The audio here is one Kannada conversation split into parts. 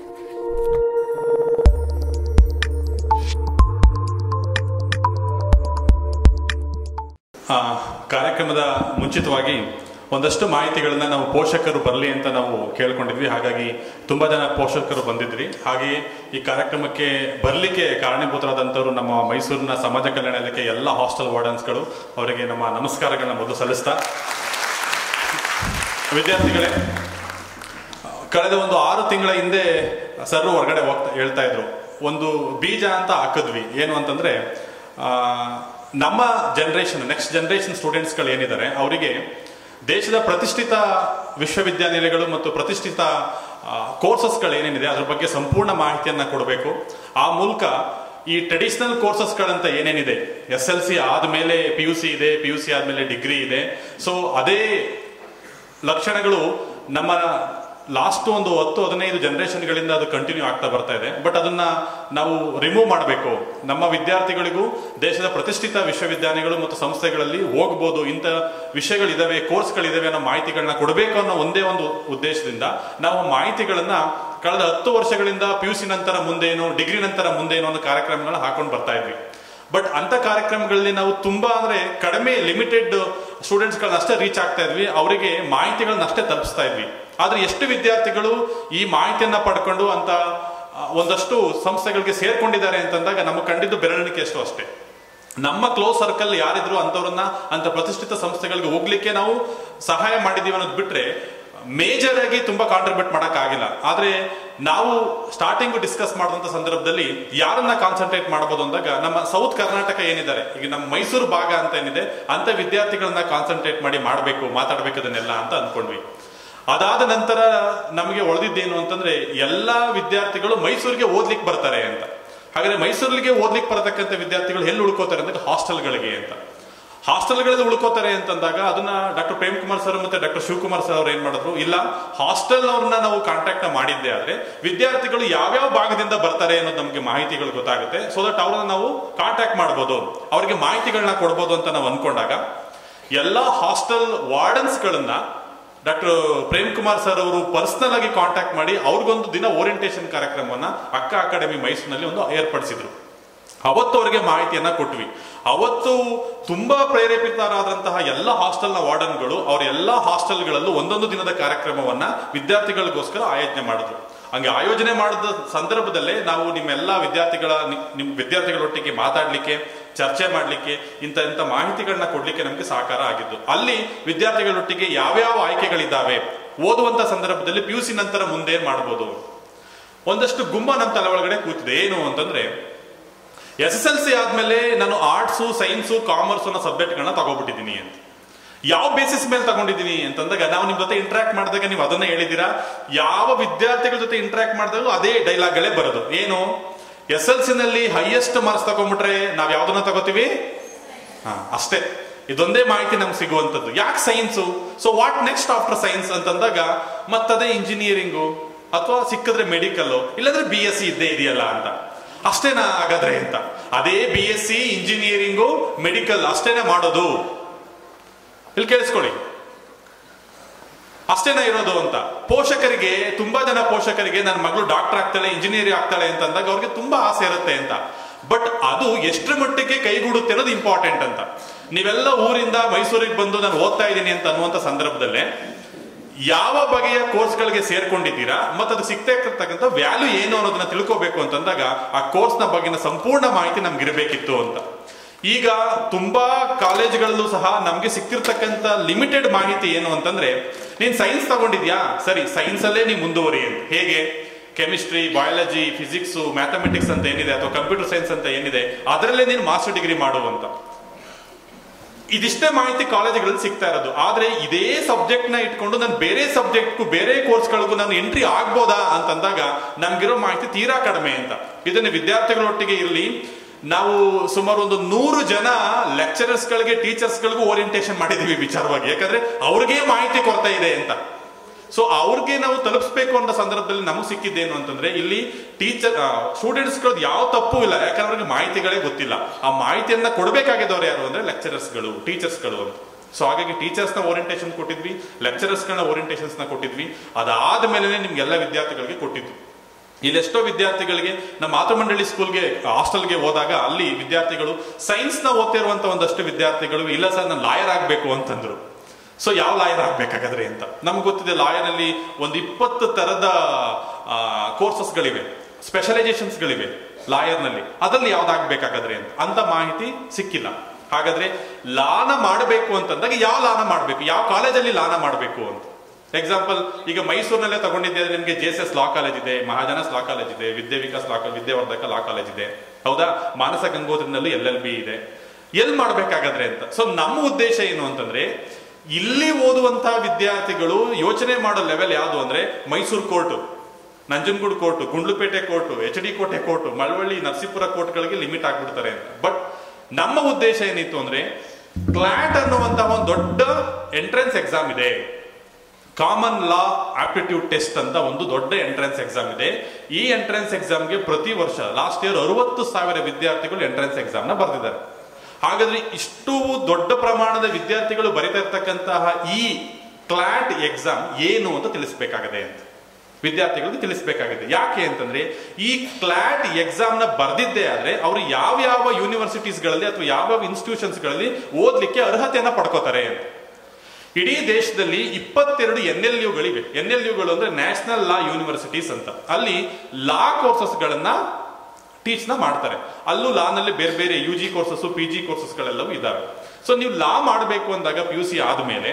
ಕಾರ್ಯಕ್ರಮದ ಮುಂಚಿತವಾಗಿ ಒಂದಷ್ಟು ಮಾಹಿತಿಗಳನ್ನ ನಾವು ಪೋಷಕರು ಬರಲಿ ಅಂತ ನಾವು ಕೇಳ್ಕೊಂಡಿದ್ವಿ. ಹಾಗಾಗಿ ತುಂಬ ಜನ ಪೋಷಕರು ಬಂದಿದ್ರಿ. ಹಾಗೆಯೇ ಈ ಕಾರ್ಯಕ್ರಮಕ್ಕೆ ಬರಲಿಕ್ಕೆ ಕಾರಣೀಭೂತರಾದಂಥವ್ರು ನಮ್ಮ ಮೈಸೂರಿನ ಸಮಾಜ ಕಲ್ಯಾಣ ಇಲಾಖೆ ಎಲ್ಲ ಹಾಸ್ಟೆಲ್ ವಾರ್ಡನ್ಸ್ಗಳು, ಅವರಿಗೆ ನಮ್ಮ ನಮಸ್ಕಾರಗಳನ್ನ ಮೊದಲು ಸಲ್ಲಿಸ್ತಾ, ವಿದ್ಯಾರ್ಥಿಗಳೇ, ಕಳೆದ ಒಂದು 6 ತಿಂಗಳ ಹಿಂದೆ ಸರ್ ಹೊರಗಡೆ ಹೇಳ್ತಾ ಇದ್ರು, ಒಂದು ಬೀಜ ಅಂತ ಹಾಕಿದ್ವಿ. ಏನು ಅಂತಂದ್ರೆ ನಮ್ಮ ಜನರೇಷನ್, ನೆಕ್ಸ್ಟ್ ಜನರೇಷನ್ ಸ್ಟೂಡೆಂಟ್ಸ್ಗಳು ಏನಿದ್ದಾರೆ ಅವರಿಗೆ ದೇಶದ ಪ್ರತಿಷ್ಠಿತ ವಿಶ್ವವಿದ್ಯಾನಿಲಯಗಳು ಮತ್ತು ಪ್ರತಿಷ್ಠಿತ ಕೋರ್ಸಸ್ಗಳು ಏನೇನಿದೆ ಅದ್ರ ಬಗ್ಗೆ ಸಂಪೂರ್ಣ ಮಾಹಿತಿಯನ್ನು ಕೊಡಬೇಕು. ಆ ಮೂಲಕ ಈ ಟ್ರೆಡಿಷನಲ್ ಕೋರ್ಸಸ್ಗಳಂತ ಏನೇನಿದೆ, SLC ಆದಮೇಲೆ PUC ಇದೆ, PUC ಆದಮೇಲೆ ಡಿಗ್ರಿ ಇದೆ. ಸೊ ಅದೇ ಲಕ್ಷಣಗಳು ನಮ್ಮ ಲಾಸ್ಟ್ ಒಂದು 10-15 ಜನರೇಷನ್ಗಳಿಂದ ಅದು ಕಂಟಿನ್ಯೂ ಆಗ್ತಾ ಬರ್ತಾ ಇದೆ. ಬಟ್ ಅದನ್ನ ನಾವು ರಿಮೂವ್ ಮಾಡಬೇಕು. ನಮ್ಮ ವಿದ್ಯಾರ್ಥಿಗಳಿಗೂ ದೇಶದ ಪ್ರತಿಷ್ಠಿತ ವಿಶ್ವವಿದ್ಯಾನಿಲಯಗಳು ಮತ್ತು ಸಂಸ್ಥೆಗಳಲ್ಲಿ ಹೋಗ್ಬೋದು, ಇಂಥ ವಿಷಯಗಳಿದಾವೆ, ಕೋರ್ಸ್ಗಳಿದಾವೆ ಅನ್ನೋ ಮಾಹಿತಿಗಳನ್ನ ಕೊಡಬೇಕು ಅನ್ನೋ ಒಂದೇ ಒಂದು ಉದ್ದೇಶದಿಂದ ನಾವು ಮಾಹಿತಿಗಳನ್ನ ಕಳೆದ 10 ವರ್ಷಗಳಿಂದ PUC ನಂತರ ಮುಂದೇನು, ಡಿಗ್ರಿ ನಂತರ ಮುಂದೇನು ಅನ್ನೋ ಕಾರ್ಯಕ್ರಮಗಳನ್ನ ಹಾಕೊಂಡು ಬರ್ತಾ ಇದ್ವಿ. ಬಟ್ ಅಂತ ಕಾರ್ಯಕ್ರಮಗಳಲ್ಲಿ ನಾವು ತುಂಬಾ ಅಂದ್ರೆ ಕಡಿಮೆ ಲಿಮಿಟೆಡ್ ಸ್ಟೂಡೆಂಟ್ಸ್ಗಳನ್ನ ಅಷ್ಟೇ ರೀಚ್ ಆಗ್ತಾ ಇದ್ವಿ, ಅವರಿಗೆ ಮಾಹಿತಿಗಳನ್ನ ಅಷ್ಟೇ ತಲುಪಿಸ್ತಾ ಇದ್ವಿ. ಆದ್ರೆ ಎಷ್ಟು ವಿದ್ಯಾರ್ಥಿಗಳು ಈ ಮಾಹಿತಿಯನ್ನ ಪಡ್ಕೊಂಡು ಅಂತ ಒಂದಷ್ಟು ಸಂಸ್ಥೆಗಳಿಗೆ ಸೇರ್ಕೊಂಡಿದ್ದಾರೆ ಅಂತಂದಾಗ ನಮಗೆ ಕಂಡಿದ್ದು ಬೆರಳಿಕೆ ಎಷ್ಟು ಅಷ್ಟೇ. ನಮ್ಮ ಕ್ಲೋಸ್ ಸರ್ಕಲ್ ಯಾರಿದ್ರು ಅಂತವ್ರನ್ನ ಅಂತ ಪ್ರತಿಷ್ಠಿತ ಸಂಸ್ಥೆಗಳಿಗೆ ಹೋಗ್ಲಿಕ್ಕೆ ನಾವು ಸಹಾಯ ಮಾಡಿದೀವಿ ಅನ್ನೋದು ಬಿಟ್ರೆ ಮೇಜರ್ ಆಗಿ ತುಂಬಾ ಕಾಂಟ್ರಿಬ್ಯೂಟ್ ಮಾಡಕ್ ಆಗಿಲ್ಲ. ಆದ್ರೆ ನಾವು ಸ್ಟಾರ್ಟಿಂಗ್ ಡಿಸ್ಕಸ್ ಮಾಡಿದಂತ ಸಂದರ್ಭದಲ್ಲಿ ಯಾರನ್ನ ಕಾನ್ಸಂಟ್ರೇಟ್ ಮಾಡಬಹುದು ಅಂದಾಗ ನಮ್ಮ ಸೌತ್ ಕರ್ನಾಟಕ ಏನಿದ್ದಾರೆ, ಈಗ ನಮ್ಮ ಮೈಸೂರು ಭಾಗ ಅಂತ ಏನಿದೆ ಅಂತ ವಿದ್ಯಾರ್ಥಿಗಳನ್ನ ಕಾನ್ಸಂಟ್ರೇಟ್ ಮಾಡಿ ಮಾಡಬೇಕು, ಮಾತಾಡ್ಬೇಕು ಅದನ್ನೆಲ್ಲ ಅಂತ ಅನ್ಕೊಂಡ್ವಿ. ಅದಾದ ನಂತರ ನಮಗೆ ಉಳಿದಿದ್ದೇನು ಅಂತಂದ್ರೆ ಎಲ್ಲಾ ವಿದ್ಯಾರ್ಥಿಗಳು ಮೈಸೂರಿಗೆ ಓದ್ಲಿಕ್ಕೆ ಬರ್ತಾರೆ ಅಂತ. ಹಾಗಾದ್ರೆ ಮೈಸೂರಿಗೆ ಓದ್ಲಿಕ್ಕೆ ಬರತಕ್ಕಂಥ ವಿದ್ಯಾರ್ಥಿಗಳು ಎಲ್ಲಿ ಉಳ್ಕೋತಾರೆ ಅಂದ್ರೆ ಹಾಸ್ಟೆಲ್ಗಳಿಗೆ ಅಂತ. ಹಾಸ್ಟೆಲ್ಗಳಲ್ಲಿ ಉಳ್ಕೋತಾರೆ ಅಂತಂದಾಗ ಅದನ್ನ ಡಾಕ್ಟರ್ ಪ್ರೇಮ್ ಕುಮಾರ್ ಸರ್ ಮತ್ತೆ ಡಾಕ್ಟರ್ ಶಿವಕುಮಾರ್ ಸರ್ ಅವ್ರು ಏನ್ ಮಾಡಿದ್ರು, ಇಲ್ಲ ಹಾಸ್ಟೆಲ್ ಅವ್ರನ್ನ ನಾವು ಕಾಂಟ್ಯಾಕ್ಟ್ ಮಾಡಿದ್ದೆ ಆದ್ರೆ ವಿದ್ಯಾರ್ಥಿಗಳು ಯಾವ್ಯಾವ ಭಾಗದಿಂದ ಬರ್ತಾರೆ ಅನ್ನೋದು ನಮಗೆ ಮಾಹಿತಿಗಳು ಗೊತ್ತಾಗುತ್ತೆ. ಸೊ ದಟ್ ಅವ್ರನ್ನ ನಾವು ಕಾಂಟ್ಯಾಕ್ಟ್ ಮಾಡ್ಬೋದು, ಅವ್ರಿಗೆ ಮಾಹಿತಿಗಳನ್ನ ಕೊಡ್ಬೋದು ಅಂತ ನಾವು ಅನ್ಕೊಂಡಾಗ ಎಲ್ಲಾ ಹಾಸ್ಟೆಲ್ ವಾರ್ಡನ್ಸ್ಗಳನ್ನ ಡಾಕ್ಟರ್ ಪ್ರೇಮ್ ಕುಮಾರ್ ಸರ್ ಅವರು ಪರ್ಸನಲ್ ಆಗಿ ಕಾಂಟ್ಯಾಕ್ಟ್ ಮಾಡಿ ಅವ್ರಿಗೊಂದು ದಿನ ಓರಿಯಂಟೇಷನ್ ಕಾರ್ಯಕ್ರಮವನ್ನ ಅಕ್ಕ ಅಕಾಡೆಮಿ ಮೈಸೂರಿನಲ್ಲಿ ಒಂದು ಏರ್ಪಡಿಸಿದ್ರು. ಅವತ್ತು ಅವರಿಗೆ ಮಾಹಿತಿಯನ್ನ ಕೊಟ್ವಿ. ಅವತ್ತು ತುಂಬಾ ಪ್ರೇರೇಪಿತರಾದಂತಹ ಎಲ್ಲ ಹಾಸ್ಟೆಲ್ನ ವಾರ್ಡನ್ಗಳು ಅವರ ಎಲ್ಲ ಹಾಸ್ಟೆಲ್ಗಳಲ್ಲೂ ಒಂದೊಂದು ದಿನದ ಕಾರ್ಯಕ್ರಮವನ್ನ ವಿದ್ಯಾರ್ಥಿಗಳಿಗೋಸ್ಕರ ಆಯೋಜನೆ ಮಾಡಿದ್ರು. ಹಂಗೆ ಆಯೋಜನೆ ಮಾಡಿದ ಸಂದರ್ಭದಲ್ಲೇ ನಾವು ನಿಮ್ಮೆಲ್ಲ ನಿಮ್ಮ ವಿದ್ಯಾರ್ಥಿಗಳೊಟ್ಟಿಗೆ ಮಾತಾಡ್ಲಿಕ್ಕೆ, ಚರ್ಚೆ ಮಾಡ್ಲಿಕ್ಕೆ, ಇಂಥ ಮಾಹಿತಿಗಳನ್ನ ಕೊಡ್ಲಿಕ್ಕೆ ನಮ್ಗೆ ಸಹಕಾರ ಆಗಿದ್ದು. ಅಲ್ಲಿ ವಿದ್ಯಾರ್ಥಿಗಳೊಟ್ಟಿಗೆ ಯಾವ್ಯಾವ ಆಯ್ಕೆಗಳಿದ್ದಾವೆ, ಓದುವಂತ ಸಂದರ್ಭದಲ್ಲಿ PUC ನಂತರ ಮುಂದೆ ಮಾಡ್ಬೋದು, ಒಂದಷ್ಟು ಗುಮ್ಮ ನಮ್ಮ ತಲೆ ಒಳಗಡೆ ಕೂತಿದೆ. ಏನು ಅಂತಂದ್ರೆ SSLC ಆದ್ಮೇಲೆ ನಾನು ಆರ್ಟ್ಸು, ಸೈನ್ಸು, ಕಾಮರ್ಸ್ ಅನ್ನೋ ಸಬ್ಜೆಕ್ಟ್ಗಳನ್ನ ತಗೋಬಿಟ್ಟಿದ್ದೀನಿ ಅಂತ. ಯಾವ ಬೇಸಿಸ್ ಮೇಲೆ ತಗೊಂಡಿದ್ದೀನಿ ಅಂತಂದಾಗ ನಾವು ನಿಮ್ ಜೊತೆ ಇಂಟ್ರಾಕ್ಟ್ ಮಾಡಿದಾಗ ನೀವು ಅದನ್ನ ಹೇಳಿದೀರಾ. ಯಾವ ವಿದ್ಯಾರ್ಥಿಗಳ ಜೊತೆ ಇಂಟ್ರಾಕ್ಟ್ ಮಾಡಿದಾಗ ಅದೇ ಡೈಲಾಗ್ಗಳೇ ಬರೋದು. ಏನು, SLC ನಲ್ಲಿ ಹೈಯೆಸ್ಟ್ ಮಾರ್ಕ್ಸ್ ತಗೊಂಡ್ಬಿಟ್ರೆ ನಾವ್ ಯಾವ್ದನ್ನ ತಗೋತೀವಿ, ಅಷ್ಟೇ. ಇದೊಂದೇ ಮಾಹಿತಿ ನಮ್ಗೆ ಸಿಗುವಂತದ್ದು. ಯಾಕೆ science, so what next after science ಅಂತಂದಾಗ ಮತ್ತದೇ ಇಂಜಿನಿಯರಿಂಗು ಅಥವಾ ಸಿಕ್ಕಿದ್ರೆ ಮೆಡಿಕಲ್, ಇಲ್ಲಾಂದ್ರೆ BSc ಇದ್ದೇ ಇದೆಯಲ್ಲ ಅಂತ. ಅಷ್ಟೇನಾ ಹಾಗಾದ್ರೆ ಅಂತ. ಅದೇ BSc, ಇಂಜಿನಿಯರಿಂಗು, ಮೆಡಿಕಲ್ ಅಷ್ಟೇನೆ ಮಾಡೋದು. ಇಲ್ಲಿ ಕೇಳಿಸ್ಕೊಳ್ಳಿ, ಅಷ್ಟೇನ ಇರೋದು ಅಂತ. ಪೋಷಕರಿಗೆ, ತುಂಬಾ ಜನ ಪೋಷಕರಿಗೆ ನನ್ನ ಮಗಳು ಡಾಕ್ಟರ್ ಆಗ್ತಾಳೆ, ಇಂಜಿನಿಯರ್ ಆಗ್ತಾಳೆ ಅಂತಂದಾಗ ಅವ್ರಿಗೆ ತುಂಬಾ ಆಸೆ ಇರುತ್ತೆ ಅಂತ. ಬಟ್ ಅದು ಎಷ್ಟರ ಮಟ್ಟಿಗೆ ಕೈಗೂಡುತ್ತೆ ಅನ್ನೋದು ಇಂಪಾರ್ಟೆಂಟ್ ಅಂತ. ನೀವೆಲ್ಲ ಊರಿಂದ ಮೈಸೂರಿಗೆ ಬಂದು ನಾನು ಓದ್ತಾ ಇದ್ದೀನಿ ಅಂತ ಅನ್ನುವಂಥ ಸಂದರ್ಭದಲ್ಲೇ ಯಾವ ಬಗೆಯ ಕೋರ್ಸ್ಗಳಿಗೆ ಸೇರ್ಕೊಂಡಿದ್ದೀರಾ ಮತ್ತು ಅದು ಸಿಗ್ತಾ ಇರ್ತಕ್ಕಂಥ ವ್ಯಾಲ್ಯೂ ಏನು ಅನ್ನೋದನ್ನ ತಿಳ್ಕೋಬೇಕು ಅಂತಂದಾಗ ಆ ಕೋರ್ಸ್ನ ಬಗ್ಗೆನ ಸಂಪೂರ್ಣ ಮಾಹಿತಿ ನಮ್ಗೆ ಇರಬೇಕಿತ್ತು ಅಂತ. ಈಗ ತುಂಬಾ ಕಾಲೇಜುಗಳಲ್ಲೂ ಸಹ ನಮ್ಗೆ ಸಿಕ್ತಿರ್ತಕ್ಕಂಥ ಲಿಮಿಟೆಡ್ ಮಾಹಿತಿ ಏನು ಅಂತಂದ್ರೆ, ನೀನ್ ಸೈನ್ಸ್ ತಗೊಂಡಿದ್ಯಾ, ಸರಿ ಸೈನ್ಸ್ ಅಲ್ಲೇ ನೀವು ಮುಂದುವರಿ ಅಂತ. ಹೇಗೆ, ಕೆಮಿಸ್ಟ್ರಿ, ಬಯಾಲಜಿ, ಫಿಸಿಕ್ಸ್, ಮ್ಯಾಥಮೆಟಿಕ್ಸ್ ಅಂತ ಏನಿದೆ ಅಥವಾ ಕಂಪ್ಯೂಟರ್ ಸೈನ್ಸ್ ಅಂತ ಏನಿದೆ ಅದರಲ್ಲೇ ನೀನು ಮಾಸ್ಟರ್ ಡಿಗ್ರಿ ಮಾಡುವಂತ. ಇದಿಷ್ಟೇ ಮಾಹಿತಿ ಕಾಲೇಜುಗಳಲ್ಲಿ ಸಿಗ್ತಾ ಇರೋದು. ಆದ್ರೆ ಇದೇ ಸಬ್ಜೆಕ್ಟ್ ನ ಇಟ್ಕೊಂಡು ನಾನು ಬೇರೆ ಸಬ್ಜೆಕ್ಟ್ಗೂ, ಬೇರೆ ಕೋರ್ಸ್ಗಳಿಗೂ ನಾನು ಎಂಟ್ರಿ ಆಗ್ಬೋದಾ ಅಂತಂದಾಗ ನಮ್ಗಿರೋ ಮಾಹಿತಿ ತೀರಾ ಕಡಿಮೆ ಅಂತ. ಇದನ್ನ ವಿದ್ಯಾರ್ಥಿಗಳೊಟ್ಟಿಗೆ ಇರಲಿ, ನಾವು ಸುಮಾರು ಒಂದು 100 ಜನ ಲೆಕ್ಚರರ್ಸ್ಗಳಿಗೆ, ಟೀಚರ್ಸ್ಗಳಿಗೂ ಓರಿಯಂಟೇಷನ್ ಮಾಡಿದೀವಿ ವಿಚಾರವಾಗಿ. ಯಾಕಂದ್ರೆ ಅವ್ರಿಗೆ ಮಾಹಿತಿ ಕೊರತೆ ಇದೆ ಅಂತ. ಸೊ ಅವ್ರಿಗೆ ನಾವು ತಲುಪಿಸ್ಬೇಕು ಅನ್ನೋ ಸಂದರ್ಭದಲ್ಲಿ ನಮಗೆ ಸಿಕ್ಕಿದ್ದೇನು ಅಂತಂದ್ರೆ, ಇಲ್ಲಿ ಸ್ಟೂಡೆಂಟ್ಸ್ಗಳದ್ದು ಯಾವ ತಪ್ಪು ಇಲ್ಲ, ಯಾಕಂದ್ರೆ ಅವ್ರಿಗೆ ಮಾಹಿತಿಗಳೇ ಗೊತ್ತಿಲ್ಲ. ಆ ಮಾಹಿತಿಯನ್ನ ಕೊಡಬೇಕಾಗಿದ್ದವ್ರು ಯಾರು ಅಂದ್ರೆ ಲೆಕ್ಚರರ್ಸ್ಗಳು, ಟೀಚರ್ಸ್ಗಳು ಅಂತ. ಸೊ ಹಾಗಾಗಿ ಟೀಚರ್ಸ್ನ ಓರಿಯಂಟೇಷನ್ ಕೊಟ್ಟಿದ್ವಿ, ಲೆಕ್ಚರರ್ಸ್ಗಳನ್ನ ಓರಿಯಂಟೇಷನ್ಸ್ನ ಕೊಟ್ಟಿದ್ವಿ. ಅದಾದ ಮೇಲೆ ನಿಮ್ಗೆಲ್ಲ ವಿದ್ಯಾರ್ಥಿಗಳಿಗೆ ಕೊಟ್ಟಿದ್ವಿ. ಇಲ್ಲೆಷ್ಟೋ ವಿದ್ಯಾರ್ಥಿಗಳಿಗೆ ನಮ್ಮ ಮಾತೃಮಂಡಳಿ ಸ್ಕೂಲ್ಗೆ ಹಾಸ್ಟೆಲ್ಗೆ ಹೋದಾಗ ಅಲ್ಲಿ ವಿದ್ಯಾರ್ಥಿಗಳು ಸೈನ್ಸ್ನ ಓದ್ತಿರುವಂತ ಒಂದಷ್ಟು ವಿದ್ಯಾರ್ಥಿಗಳು ಇಲ್ಲ ಸರ್ ನಾನು ಲಾಯರ್ ಆಗಬೇಕು ಅಂತಂದ್ರು. ಸೊ ಯಾವ ಲಾಯರ್ ಆಗ್ಬೇಕಾಗಾದ್ರೆ ಅಂತ ನಮ್ಗೆ ಗೊತ್ತಿದೆ, ಲಾಯರ್ ಅಲ್ಲಿ ಒಂದು 20 ತರದ ಕೋರ್ಸಸ್ಗಳಿವೆ, ಸ್ಪೆಷಲೈಸೇಷನ್ಸ್ಗಳಿವೆ ಲಾಯರ್ನಲ್ಲಿ. ಅದರಲ್ಲಿ ಯಾವ್ದಾಗ್ಬೇಕಾಗಾದ್ರೆ ಅಂತ ಮಾಹಿತಿ ಸಿಕ್ಕಿಲ್ಲ. ಹಾಗಾದ್ರೆ ಲಾನ ಮಾಡಬೇಕು ಅಂತಂದಾಗ ಯಾವ ಲಾನ ಮಾಡಬೇಕು, ಯಾವ ಕಾಲೇಜಲ್ಲಿ ಲಾನ ಮಾಡಬೇಕು ಅಂತ. ಎಕ್ಸಾಂಪಲ್, ಈಗ ಮೈಸೂರಿನಲ್ಲೇ ತಗೊಂಡಿದ್ದೆ ನಿಮ್ಗೆ JSS ಲಾ ಕಾಲೇಜ್ ಇದೆ, ಮಹಾಜನಸ್ ಲಾ ಕಾಲೇಜ್ ಇದೆ, ವಿದ್ಯಾವಿಕಾಸ್ ಲಾ ಕಾಲೇಜ್, ವಿದ್ಯಾವರ್ಧಕ ಲಾ ಕಾಲೇಜ್ ಇದೆ, ಹೌದಾ? ಮಾನಸ ಗಂಗೋತ್ರಿನಲ್ಲಿ LLB ಇದೆ. ಎಲ್ಲಿ ಮಾಡ್ಬೇಕಾಗಾದ್ರೆ ಅಂತ. ಸೊ ನಮ್ಮ ಉದ್ದೇಶ ಏನು ಅಂತಂದ್ರೆ, ಇಲ್ಲಿ ಓದುವಂತಹ ವಿದ್ಯಾರ್ಥಿಗಳು ಯೋಚನೆ ಮಾಡೋ ಲೆವೆಲ್ ಯಾವುದು ಅಂದ್ರೆ Mysuru court, Nanjangud court, Gundlupet court, HD Kote court, Malavalli, Narasipura ಕೋರ್ಟ್ಗಳಿಗೆ ಲಿಮಿಟ್ ಆಗ್ಬಿಡ್ತಾರೆ ಅಂತ. ಬಟ್ ನಮ್ಮ ಉದ್ದೇಶ ಏನಿತ್ತು ಅಂದ್ರೆ, ಕ್ಲಾಟ್ ಅನ್ನುವಂತಹ ಒಂದು ದೊಡ್ಡ ಎಂಟ್ರೆನ್ಸ್ ಎಕ್ಸಾಮ್ ಇದೆ, ಕಾಮನ್ ಲಾ ಆಪ್ಟಿಟ್ಯೂಡ್ ಟೆಸ್ಟ್ ಅಂತ ಒಂದು ದೊಡ್ಡ ಎಂಟ್ರೆನ್ಸ್ ಎಕ್ಸಾಮ್ ಇದೆ. ಈ ಎಂಟ್ರೆನ್ಸ್ ಎಕ್ಸಾಮ್ಗೆ ಪ್ರತಿ ವರ್ಷ ಲಾಸ್ಟ್ ಇಯರ್ 60,000 ವಿದ್ಯಾರ್ಥಿಗಳು ಎಂಟ್ರೆನ್ಸ್ ಎಕ್ಸಾಮ್ ನ ಬರೆದಿದ್ದಾರೆ. ಹಾಗಾದ್ರೆ ಇಷ್ಟು ದೊಡ್ಡ ಪ್ರಮಾಣದ ವಿದ್ಯಾರ್ಥಿಗಳು ಬರೀತಾ ಇರ್ತಕ್ಕಂತಹ ಈ ಕ್ಲಾಟ್ ಎಕ್ಸಾಮ್ ಏನು ಅಂತ ತಿಳಿಸ್ಬೇಕಾಗದೆ ಅಂತ ವಿದ್ಯಾರ್ಥಿಗಳಿಗೆ ತಿಳಿಸ್ಬೇಕಾಗಿದೆ. ಯಾಕೆ ಅಂತಂದ್ರೆ, ಈ ಕ್ಲಾಟ್ ಎಕ್ಸಾಮ್ ನ ಬರ್ದಿದ್ದೇ ಆದ್ರೆ ಅವರು ಯಾವ ಯೂನಿವರ್ಸಿಟೀಸ್ಗಳಲ್ಲಿ ಅಥವಾ ಯಾವ ಇನ್ಸ್ಟಿಟ್ಯೂಷನ್ಸ್ ಗಳಲ್ಲಿ ಓದ್ಲಿಕ್ಕೆ ಅರ್ಹತೆಯನ್ನ ಪಡ್ಕೋತಾರೆ ಅಂತ. ಇಡೀ ದೇಶದಲ್ಲಿ 22 NLUಗಳಿವೆ. NLUಗಳು ಅಂದ್ರೆ ನ್ಯಾಷನಲ್ ಲಾ ಯೂನಿವರ್ಸಿಟೀಸ್ ಅಂತ. ಅಲ್ಲಿ ಲಾ ಕೋರ್ಸಸ್ ಗಳನ್ನ ಟೀಚ್ ಮಾಡ್ತಾರೆ. ಅಲ್ಲೂ ಲಾನಲ್ಲಿ ಬೇರೆ ಬೇರೆ UG ಕೋರ್ಸಸ್, PG ಕೋರ್ಸಸ್ಗಳೆಲ್ಲವೂ ಇದಾವೆ. ಸೊ ನೀವು ಲಾ ಮಾಡಬೇಕು ಅಂದಾಗ PUC ಆದ್ಮೇಲೆ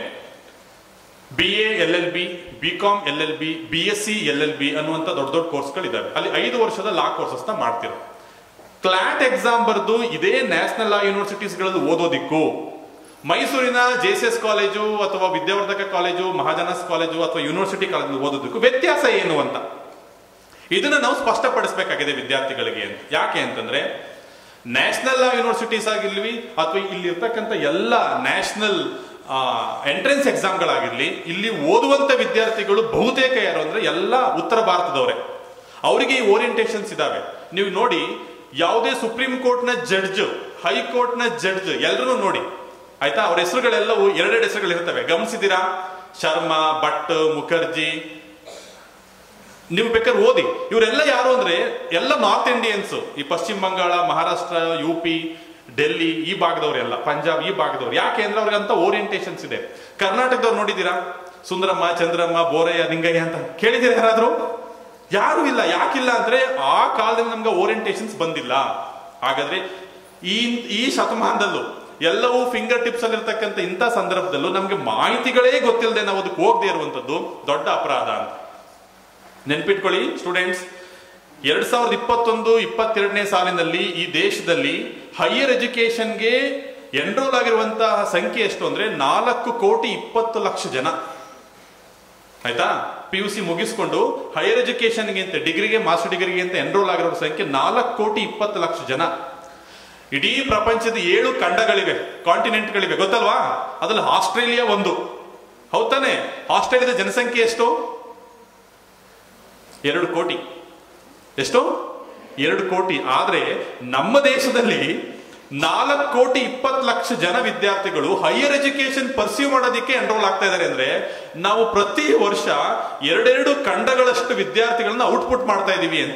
BA LLB, BCom LLB, BSc LLB ಅನ್ನುವಂತ ದೊಡ್ಡ ದೊಡ್ಡ ಕೋರ್ಸ್ಗಳಿದಾವೆ. ಅಲ್ಲಿ 5 ವರ್ಷದ ಲಾ ಕೋರ್ಸಸ್ ನ ಮಾಡ್ತಿರೋ. ಕ್ಲಾಟ್ ಎಕ್ಸಾಮ್ ಬರ್ದು ಇದೇ ನ್ಯಾಷನಲ್ ಲಾ ಯೂನಿವರ್ಸಿಟೀಸ್ ಗಳಲ್ಲಿ ಓದೋದಿಕ್ಕೂ ಮೈಸೂರಿನ JSS ಕಾಲೇಜು ಅಥವಾ ವಿದ್ಯಾವರ್ಧಕ ಕಾಲೇಜು, ಮಹಾಜನಸ್ ಕಾಲೇಜು ಅಥವಾ ಯೂನಿವರ್ಸಿಟಿ ಕಾಲೇಜು ಓದೋದಕ್ಕೂ ವ್ಯತ್ಯಾಸ ಏನು ಅಂತ ಇದನ್ನ ನಾವು ಸ್ಪಷ್ಟಪಡಿಸಬೇಕಾಗಿದೆ ವಿದ್ಯಾರ್ಥಿಗಳಿಗೆ ಅಂತ. ಯಾಕೆ ಅಂತಂದ್ರೆ, ನ್ಯಾಷನಲ್ ಲಾ ಯೂನಿವರ್ಸಿಟೀಸ್ ಆಗಿರ್ಲಿ ಅಥವಾ ಇಲ್ಲಿ ಇರ್ತಕ್ಕಂಥ ಎಲ್ಲ ನ್ಯಾಷನಲ್ ಎಂಟ್ರೆನ್ಸ್ ಎಕ್ಸಾಮ್ಗಳಾಗಿರ್ಲಿ, ಇಲ್ಲಿ ಓದುವಂತ ವಿದ್ಯಾರ್ಥಿಗಳು ಬಹುತೇಕ ಯಾರು ಅಂದ್ರೆ ಎಲ್ಲ ಉತ್ತರ ಭಾರತದವರೇ. ಅವರಿಗೆ ಈ ಓರಿಯಂಟೇಷನ್ಸ್ ಇದಾವೆ. ನೀವು ನೋಡಿ, ಯಾವುದೇ ಸುಪ್ರೀಂ ಕೋರ್ಟ್ ನ ಜಡ್ಜ್, ಹೈಕೋರ್ಟ್ ನ ಜಡ್ಜ್ ಎಲ್ಲರೂ ನೋಡಿ ಆಯ್ತಾ, ಅವ್ರ ಹೆಸರುಗಳೆಲ್ಲವೂ 2 ಹೆಸರುಗಳು ಇರ್ತವೆ. ಗಮನಿಸಿದ್ದೀರಾ? ಶರ್ಮಾ, ಭಟ್, ಮುಖರ್ಜಿ. ನೀವು ಬೇಕಾದ್ರೆ ಓದಿ. ಇವರೆಲ್ಲ ಯಾರು ಅಂದ್ರೆ ಎಲ್ಲ ನಾರ್ತ್ ಇಂಡಿಯನ್ಸ್. ಈ ಪಶ್ಚಿಮ ಬಂಗಾಳ, ಮಹಾರಾಷ್ಟ್ರ, UP, ಡೆಲ್ಲಿ ಈ ಭಾಗದವರೆಲ್ಲ, ಪಂಜಾಬ್ ಈ ಭಾಗದವ್ರು. ಯಾಕೆ ಅಂದ್ರೆ ಅವ್ರಿಗಂತ ಓರಿಯಂಟೇಷನ್ಸ್ ಇದೆ. ಕರ್ನಾಟಕದವ್ರು ನೋಡಿದ್ದೀರಾ? ಸುಂದರಮ್ಮ, ಚಂದ್ರಮ್ಮ, ಬೋರಯ್ಯ, ನಿಂಗಯ್ಯ ಅಂತ ಕೇಳಿದಿರ ಯಾರಾದ್ರೂ? ಯಾರು ಇಲ್ಲ. ಯಾಕಿಲ್ಲ ಅಂದ್ರೆ ಆ ಕಾಲದಲ್ಲಿ ನಮ್ಗೆ ಓರಿಯಂಟೇಷನ್ಸ್ ಬಂದಿಲ್ಲ. ಹಾಗಾದ್ರೆ ಈ ಶತಮಾನದಲ್ಲೂ ಎಲ್ಲವೂ ಫಿಂಗರ್ ಟಿಪ್ಸ್ ಅಲ್ಲಿ ಇರ್ತಕ್ಕಂಥ ಇಂಥ ಸಂದರ್ಭದಲ್ಲೂ ನಮ್ಗೆ ಮಾಹಿತಿಗಳೇ ಗೊತ್ತಿಲ್ಲದೆ ನಾವು ಅದಕ್ಕೆ ಹೋಗದೆ ಇರುವಂತದ್ದು ದೊಡ್ಡ ಅಪರಾಧ ಅಂತ ನೆನ್ಪಿಟ್ಕೊಳ್ಳಿ ಸ್ಟೂಡೆಂಟ್ಸ್. 2021-22ನೇ ಸಾಲಿನಲ್ಲಿ ಈ ದೇಶದಲ್ಲಿ ಹೈಯರ್ ಎಜುಕೇಶನ್ಗೆ ಎನ್ರೋಲ್ ಆಗಿರುವಂತಹ ಸಂಖ್ಯೆ ಎಷ್ಟು ಅಂದ್ರೆ 4,20,00,000 ಜನ. ಆಯ್ತಾ? PUC ಮುಗಿಸ್ಕೊಂಡು ಹೈಯರ್ ಎಜುಕೇಶನ್ಗೆ ಅಂತ, ಡಿಗ್ರಿಗೆ, ಮಾಸ್ಟರ್ ಡಿಗ್ರಿಗೆ ಅಂತ ಎನ್ರೋಲ್ ಆಗಿರೋ ಸಂಖ್ಯೆ 4,20,00,000 ಜನ. ಇಡೀ ಪ್ರಪಂಚದ 7 ಖಂಡಗಳಿವೆ, ಕಾಂಟಿನೆಂಟ್ಗಳಿವೆ, ಗೊತ್ತಲ್ವಾ? ಅದ್ರಲ್ಲಿ ಆಸ್ಟ್ರೇಲಿಯಾ ಒಂದು. ಹೌದಾನೆ? ಆಸ್ಟ್ರೇಲಿಯಾದ ಜನಸಂಖ್ಯೆ ಎಷ್ಟು? 2 ಕೋಟಿ. ಎಷ್ಟು? 2 ಕೋಟಿ. ಆದ್ರೆ ನಮ್ಮ ದೇಶದಲ್ಲಿ 4,20,00,000 ಜನ ವಿದ್ಯಾರ್ಥಿಗಳು ಹೈಯರ್ ಎಜುಕೇಶನ್ ಪರ್ಸ್ಯೂ ಮಾಡೋದಕ್ಕೆ ಎನ್ರೋಲ್ ಆಗ್ತಾ ಇದ್ದಾರೆ ಅಂದ್ರೆ, ನಾವು ಪ್ರತಿ ವರ್ಷ 2 ಖಂಡಗಳಷ್ಟು ವಿದ್ಯಾರ್ಥಿಗಳನ್ನ ಔಟ್ಪುಟ್ ಮಾಡ್ತಾ ಇದೀವಿ ಅಂತ.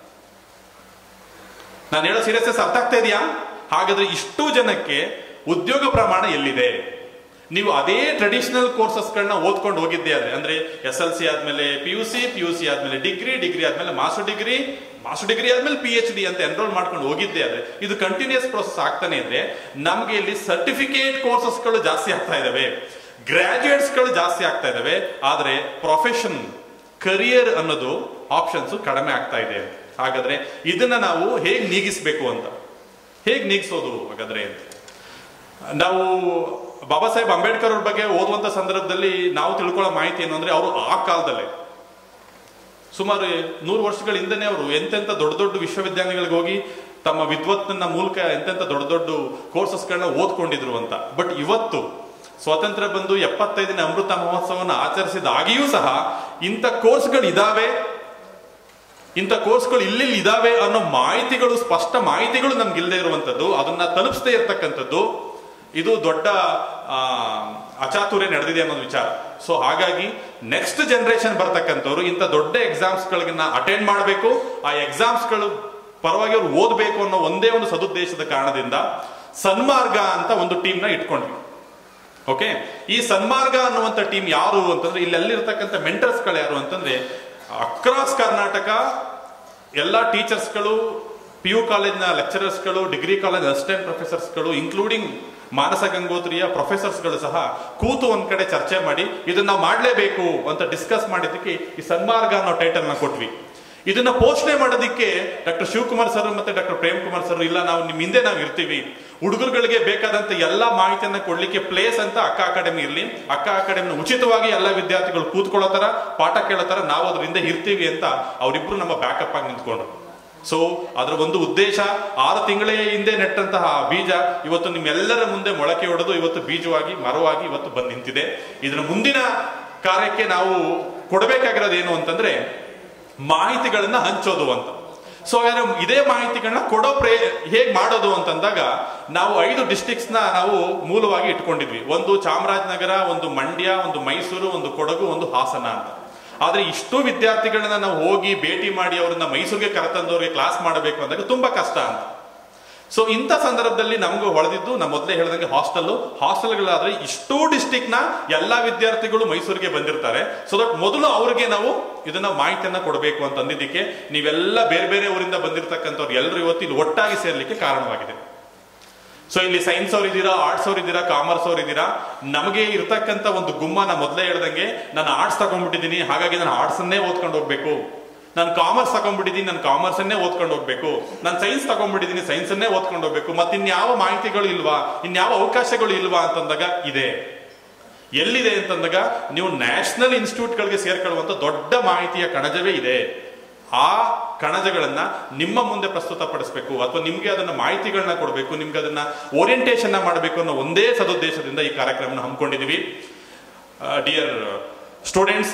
ನಾನು ಹೇಳೋ ಸೀರಿಯಸ್ನೆಸ್ ಅರ್ಥ ಆಗ್ತಾ ಇದೆಯಾ? ಹಾಗಾದ್ರೆ ಇಷ್ಟು ಜನಕ್ಕೆ ಉದ್ಯೋಗ ಪ್ರಮಾಣ ಎಲ್ಲಿದೆ? ನೀವು ಅದೇ ಟ್ರೆಡಿಷನಲ್ ಕೋರ್ಸಸ್ಗಳನ್ನ ಓದ್ಕೊಂಡು ಹೋಗಿದ್ದೆ ಆದ್ರೆ, ಅಂದ್ರೆ SLC ಆದ್ಮೇಲೆ PUC ಆದ್ಮೇಲೆ ಡಿಗ್ರಿ ಆದ್ಮೇಲೆ ಮಾಸ್ಟರ್ ಡಿಗ್ರಿ ಆದ್ಮೇಲೆ PhD ಅಂತ ಎನ್ರೋಲ್ ಮಾಡ್ಕೊಂಡು ಹೋಗಿದ್ದೆ ಆದ್ರೆ, ಇದು ಕಂಟಿನ್ಯೂಸ್ ಪ್ರೋಸೆಸ್ ಆಗ್ತಾನೆ ಇದ್ರೆ ನಮ್ಗೆ ಇಲ್ಲಿ ಸರ್ಟಿಫಿಕೇಟ್ ಕೋರ್ಸಸ್ಗಳು ಜಾಸ್ತಿ ಆಗ್ತಾ ಇದಾವೆ, ಗ್ರಾಜುಯೇಟ್ಸ್ ಗಳು ಜಾಸ್ತಿ ಆಗ್ತಾ ಇದಾವೆ. ಆದ್ರೆ ಪ್ರೊಫೆಷನ್, ಕರಿಯರ್ ಅನ್ನೋದು ಆಪ್ಷನ್ಸ್ ಕಡಿಮೆ ಆಗ್ತಾ ಇದೆ. ಹಾಗಾದ್ರೆ ಇದನ್ನ ನಾವು ಹೇಗೆ ನೀಗಿಸ್ಬೇಕು ಅಂತ, ಹೇಗೆ ನೀಗಿಸೋದು ಹಾಗಾದ್ರೆ ಅಂತ ನಾವು ಬಾಬಾ ಸಾಹೇಬ್ ಅಂಬೇಡ್ಕರ್ ಅವ್ರ ಬಗ್ಗೆ ಓದುವಂತ ಸಂದರ್ಭದಲ್ಲಿ ನಾವು ತಿಳ್ಕೊಳ್ಳೋ ಮಾಹಿತಿ ಏನು ಅಂದ್ರೆ, ಅವರು ಆ ಕಾಲದಲ್ಲೇ ಸುಮಾರು 100 ವರ್ಷಗಳ ಹಿಂದೆನೆ ಅವರು ಎಂತೆಂತ ದೊಡ್ಡ ದೊಡ್ಡ ವಿಶ್ವವಿದ್ಯಾಲಯಗಳಿಗೆ ಹೋಗಿ ತಮ್ಮ ವಿದ್ವತ್ನ ಮೂಲಕ ಎಂತೆಂತ ದೊಡ್ಡ ದೊಡ್ಡ ಕೋರ್ಸಸ್ಗಳನ್ನ ಓದ್ಕೊಂಡಿದ್ರು ಅಂತ. ಬಟ್ ಇವತ್ತು ಸ್ವಾತಂತ್ರ್ಯ ಬಂದು 75ನೇ ಅಮೃತ ಮಹೋತ್ಸವವನ್ನು ಆಚರಿಸಿದಾಗಿಯೂ ಸಹ ಇಂಥ ಕೋರ್ಸ್ಗಳು ಇದಾವೆ, ಇಂಥ ಕೋರ್ಸ್ಗಳು ಇಲ್ಲಿ ಇದಾವೆ ಅನ್ನೋ ಮಾಹಿತಿಗಳು, ಸ್ಪಷ್ಟ ಮಾಹಿತಿಗಳು ನಮ್ಗೆ ಇಲ್ಲದೆ ಇರುವಂತದ್ದು, ಅದನ್ನ ತಲುಪಿಸದೇ ಇರ್ತಕ್ಕಂಥದ್ದು, ಇದು ದೊಡ್ಡ ಅಚಾತುರ್ಯ ನಡೆದಿದೆ ಅನ್ನೋದು ವಿಚಾರ. ಸೊ ಹಾಗಾಗಿ ನೆಕ್ಸ್ಟ್ ಜನರೇಷನ್ ಬರ್ತಕ್ಕಂಥವ್ರು ಇಂಥ ದೊಡ್ಡ ಎಕ್ಸಾಮ್ಸ್ಗಳನ್ನ ಅಟೆಂಡ್ ಮಾಡಬೇಕು, ಆ ಎಕ್ಸಾಮ್ಸ್ಗಳು ಪರವಾಗಿ ಅವ್ರು ಓದಬೇಕು ಅನ್ನೋ ಒಂದೇ ಒಂದು ಸದುದ್ದೇಶದ ಕಾರಣದಿಂದ ಸನ್ಮಾರ್ಗ ಅಂತ ಒಂದು ಟೀಮ್ನ ಇಟ್ಕೊಂಡ್ವಿ. ಓಕೆ, ಈ ಸನ್ಮಾರ್ಗ ಅನ್ನುವಂಥ ಟೀಮ್ ಯಾರು ಅಂತಂದ್ರೆ, ಇಲ್ಲೆಲ್ಲಿರ್ತಕ್ಕಂಥ ಮೆಂಟರ್ಸ್ಗಳು ಯಾರು ಅಂತಂದ್ರೆ, ಅಕ್ರಾಸ್ ಕರ್ನಾಟಕ ಎಲ್ಲ ಟೀಚರ್ಸ್ಗಳು, PU ಕಾಲೇಜ್ನ ಲೆಕ್ಚರರ್ಸ್ಗಳು, ಡಿಗ್ರಿ ಕಾಲೇಜ್ ಅಸಿಸ್ಟೆಂಟ್ ಪ್ರೊಫೆಸರ್ಸ್ಗಳು, ಇನ್ಕ್ಲೂಡಿಂಗ್ ಮಾನಸ ಗಂಗೋತ್ರಿಯ ಪ್ರೊಫೆಸರ್ಸ್ಗಳು ಸಹ ಕೂತು ಒಂದ್ ಕಡೆ ಚರ್ಚೆ ಮಾಡಿ ಇದನ್ನ ನಾವು ಮಾಡಲೇಬೇಕು ಅಂತ ಡಿಸ್ಕಸ್ ಮಾಡಿದ್ದಕ್ಕೆ ಈ ಸನ್ಮಾರ್ಗ ಅನ್ನೋ ಟೈಟಲ್ನ ಕೊಟ್ವಿ. ಇದನ್ನ ಪೋಷಣೆ ಮಾಡೋದಕ್ಕೆ ಡಾಕ್ಟರ್ ಶಿವಕುಮಾರ್ ಸರ್ ಮತ್ತೆ ಡಾಕ್ಟರ್ ಪ್ರೇಮ್ ಕುಮಾರ್ ಸರ್, ಇಲ್ಲ ನಾವು ನಿಮ್ ಹಿಂದೆ ನಾವು ಇರ್ತೀವಿ, ಹುಡುಗರುಗಳಿಗೆ ಬೇಕಾದಂತ ಎಲ್ಲಾ ಮಾಹಿತಿಯನ್ನ ಕೊಡ್ಲಿಕ್ಕೆ ಪ್ಲೇಸ್ ಅಂತ ಅಕ್ಕ ಅಕಾಡೆಮಿ ಇರ್ಲಿ, ಅಕ್ಕ ಅಕಾಡೆಮಿನ ಉಚಿತವಾಗಿ ಎಲ್ಲ ವಿದ್ಯಾರ್ಥಿಗಳು ಕೂತ್ಕೊಳ್ಳೋ ತರ, ಪಾಠ ಕೇಳೋ ತರ ನಾವು ಅದ್ರ ಹಿಂದೆ ಇರ್ತೀವಿ ಅಂತ ಅವರಿಬ್ರು ನಮ್ಮ ಬ್ಯಾಕಪ್ ಆಗಿ ನಿಂತ್ಕೊಂಡ್ರು. ಸೊ ಅದರ ಒಂದು ಉದ್ದೇಶ, 6 ತಿಂಗಳ ಹಿಂದೆ ನೆಟ್ಟಂತಹ ಬೀಜ ಇವತ್ತು ನಿಮ್ಮೆಲ್ಲರ ಮುಂದೆ ಮೊಳಕೆ ಹೊಡೆದು ಇವತ್ತು ಬೀಜವಾಗಿ ಮರವಾಗಿ ಇವತ್ತು ಬಂದು ನಿಂತಿದೆ. ಇದರ ಮುಂದಿನ ಕಾರ್ಯಕ್ಕೆ ನಾವು ಕೊಡಬೇಕಾಗಿರೋದು ಏನು ಅಂತಂದ್ರೆ ಮಾಹಿತಿಗಳನ್ನ ಹಂಚೋದು ಅಂತ. ಸೊ ಇದೇ ಮಾಹಿತಿಗಳನ್ನ ಕೊಡೋ ಹೇಗ್ ಮಾಡೋದು ಅಂತಂದಾಗ ನಾವು 5 ಡಿಸ್ಟ್ರಿಕ್ಟ್ಸ್ ನಾವು ಮೂಲವಾಗಿ ಇಟ್ಕೊಂಡಿದ್ವಿ. ಒಂದು ಚಾಮರಾಜನಗರ, ಒಂದು ಮಂಡ್ಯ, ಒಂದು ಮೈಸೂರು, ಒಂದು ಕೊಡಗು, ಒಂದು ಹಾಸನ ಅಂತ. ಆದ್ರೆ ಇಷ್ಟು ವಿದ್ಯಾರ್ಥಿಗಳನ್ನ ನಾವು ಹೋಗಿ ಭೇಟಿ ಮಾಡಿ ಅವ್ರನ್ನ ಮೈಸೂರಿಗೆ ಕರೆತಂದವ್ರಿಗೆ ಕ್ಲಾಸ್ ಮಾಡಬೇಕು ಅಂದಾಗ ತುಂಬಾ ಕಷ್ಟ ಅಂತ. ಸೊ ಇಂಥ ಸಂದರ್ಭದಲ್ಲಿ ನಮಗೂ ಹೊಳೆದಿದ್ದು, ನಾ ಮೊದಲೇ ಹೇಳಿದಂಗೆ ಹಾಸ್ಟೆಲ್ಗಳಾದ್ರೆ ಇಷ್ಟೂ ಡಿಸ್ಟಿಕ್ ನ ಎಲ್ಲಾ ವಿದ್ಯಾರ್ಥಿಗಳು ಮೈಸೂರಿಗೆ ಬಂದಿರ್ತಾರೆ. ಸೊ ದಟ್ ಮೊದಲು ಅವ್ರಿಗೆ ನಾವು ಇದನ್ನ ಮಾಹಿತಿಯನ್ನ ಕೊಡಬೇಕು ಅಂತ ಅಂದಿದ್ದಕ್ಕೆ ನೀವೆಲ್ಲ ಬೇರೆ ಬೇರೆ ಊರಿಂದ ಬಂದಿರತಕ್ಕಂಥವ್ರು ಎಲ್ಲರೂ ಇವತ್ತು ಇಲ್ಲಿ ಒಟ್ಟಾಗಿ ಸೇರ್ಲಿಕ್ಕೆ ಕಾರಣವಾಗಿದೆ. ಸೊ ಇಲ್ಲಿ ಸೈನ್ಸ್ ಅವ್ರು ಇದ್ದೀರಾ, ಆರ್ಟ್ಸ್ ಅವ್ರು ಇದ್ದೀರಾ, ಕಾಮರ್ಸ್ ಅವ್ರು ಇದ್ದೀರಾ. ನಮಗೆ ಇರ್ತಕ್ಕಂಥ ಒಂದು ಗುಮ್ಮ, ನಾ ಮೊದಲೇ ಹೇಳ್ದಂಗೆ ನಾನು ಆರ್ಟ್ಸ್ ತಗೊಂಡ್ಬಿಟ್ಟಿದ್ದೀನಿ, ಹಾಗಾಗಿ ನಾನು ಆರ್ಟ್ಸ್ ಅನ್ನೇ ಓದ್ಕೊಂಡು ಹೋಗ್ಬೇಕು. ನಾನು ಕಾಮರ್ಸ್ ತಗೊಂಡ್ಬಿಟ್ಟಿದ್ದೀನಿ, ನಾನು ಕಾಮರ್ಸ್ ಅನ್ನೇ ಓದ್ಕೊಂಡು ಹೋಗ್ಬೇಕು. ನಾನು ಸೈನ್ಸ್ ತಗೊಂಡ್ಬಿಟ್ಟಿದ್ದೀನಿ, ಸೈನ್ಸ್ ಅನ್ನೇ ಓದ್ಕೊಂಡು ಹೋಗ್ಬೇಕು. ಮತ್ತೆ ಇನ್ಯಾವ ಮಾಹಿತಿಗಳು ಇಲ್ವಾ, ಇನ್ಯಾವ ಅವಕಾಶಗಳು ಇಲ್ವಾ ಅಂತಂದಾಗ ಇದೆ. ಎಲ್ಲಿದೆ ಅಂತಂದಾಗ ನೀವು ನ್ಯಾಷನಲ್ ಇನ್ಸ್ಟಿಟ್ಯೂಟ್ಗಳಿಗೆ ಸೇರ್ಕೊಳ್ಳುವಂತ ದೊಡ್ಡ ಮಾಹಿತಿಯ ಕಣಜವೇ ಇದೆ. ಆ ಕಣಜಗಳನ್ನ ನಿಮ್ಮ ಮುಂದೆ ಪ್ರಸ್ತುತಪಡಿಸಬೇಕು, ಅಥವಾ ನಿಮ್ಗೆ ಅದನ್ನ ಮಾಹಿತಿಗಳನ್ನ ಕೊಡಬೇಕು, ನಿಮ್ಗೆ ಅದನ್ನ ಓರಿಯಂಟೇಷನ್ ಮಾಡಬೇಕು ಅನ್ನೋ ಒಂದೇ ಸದುದ್ದೇಶದಿಂದ ಈ ಕಾರ್ಯಕ್ರಮನ ಹಮ್ಮಿಕೊಂಡಿದೀವಿ. ಡಿಯರ್ ಸ್ಟೂಡೆಂಟ್ಸ್,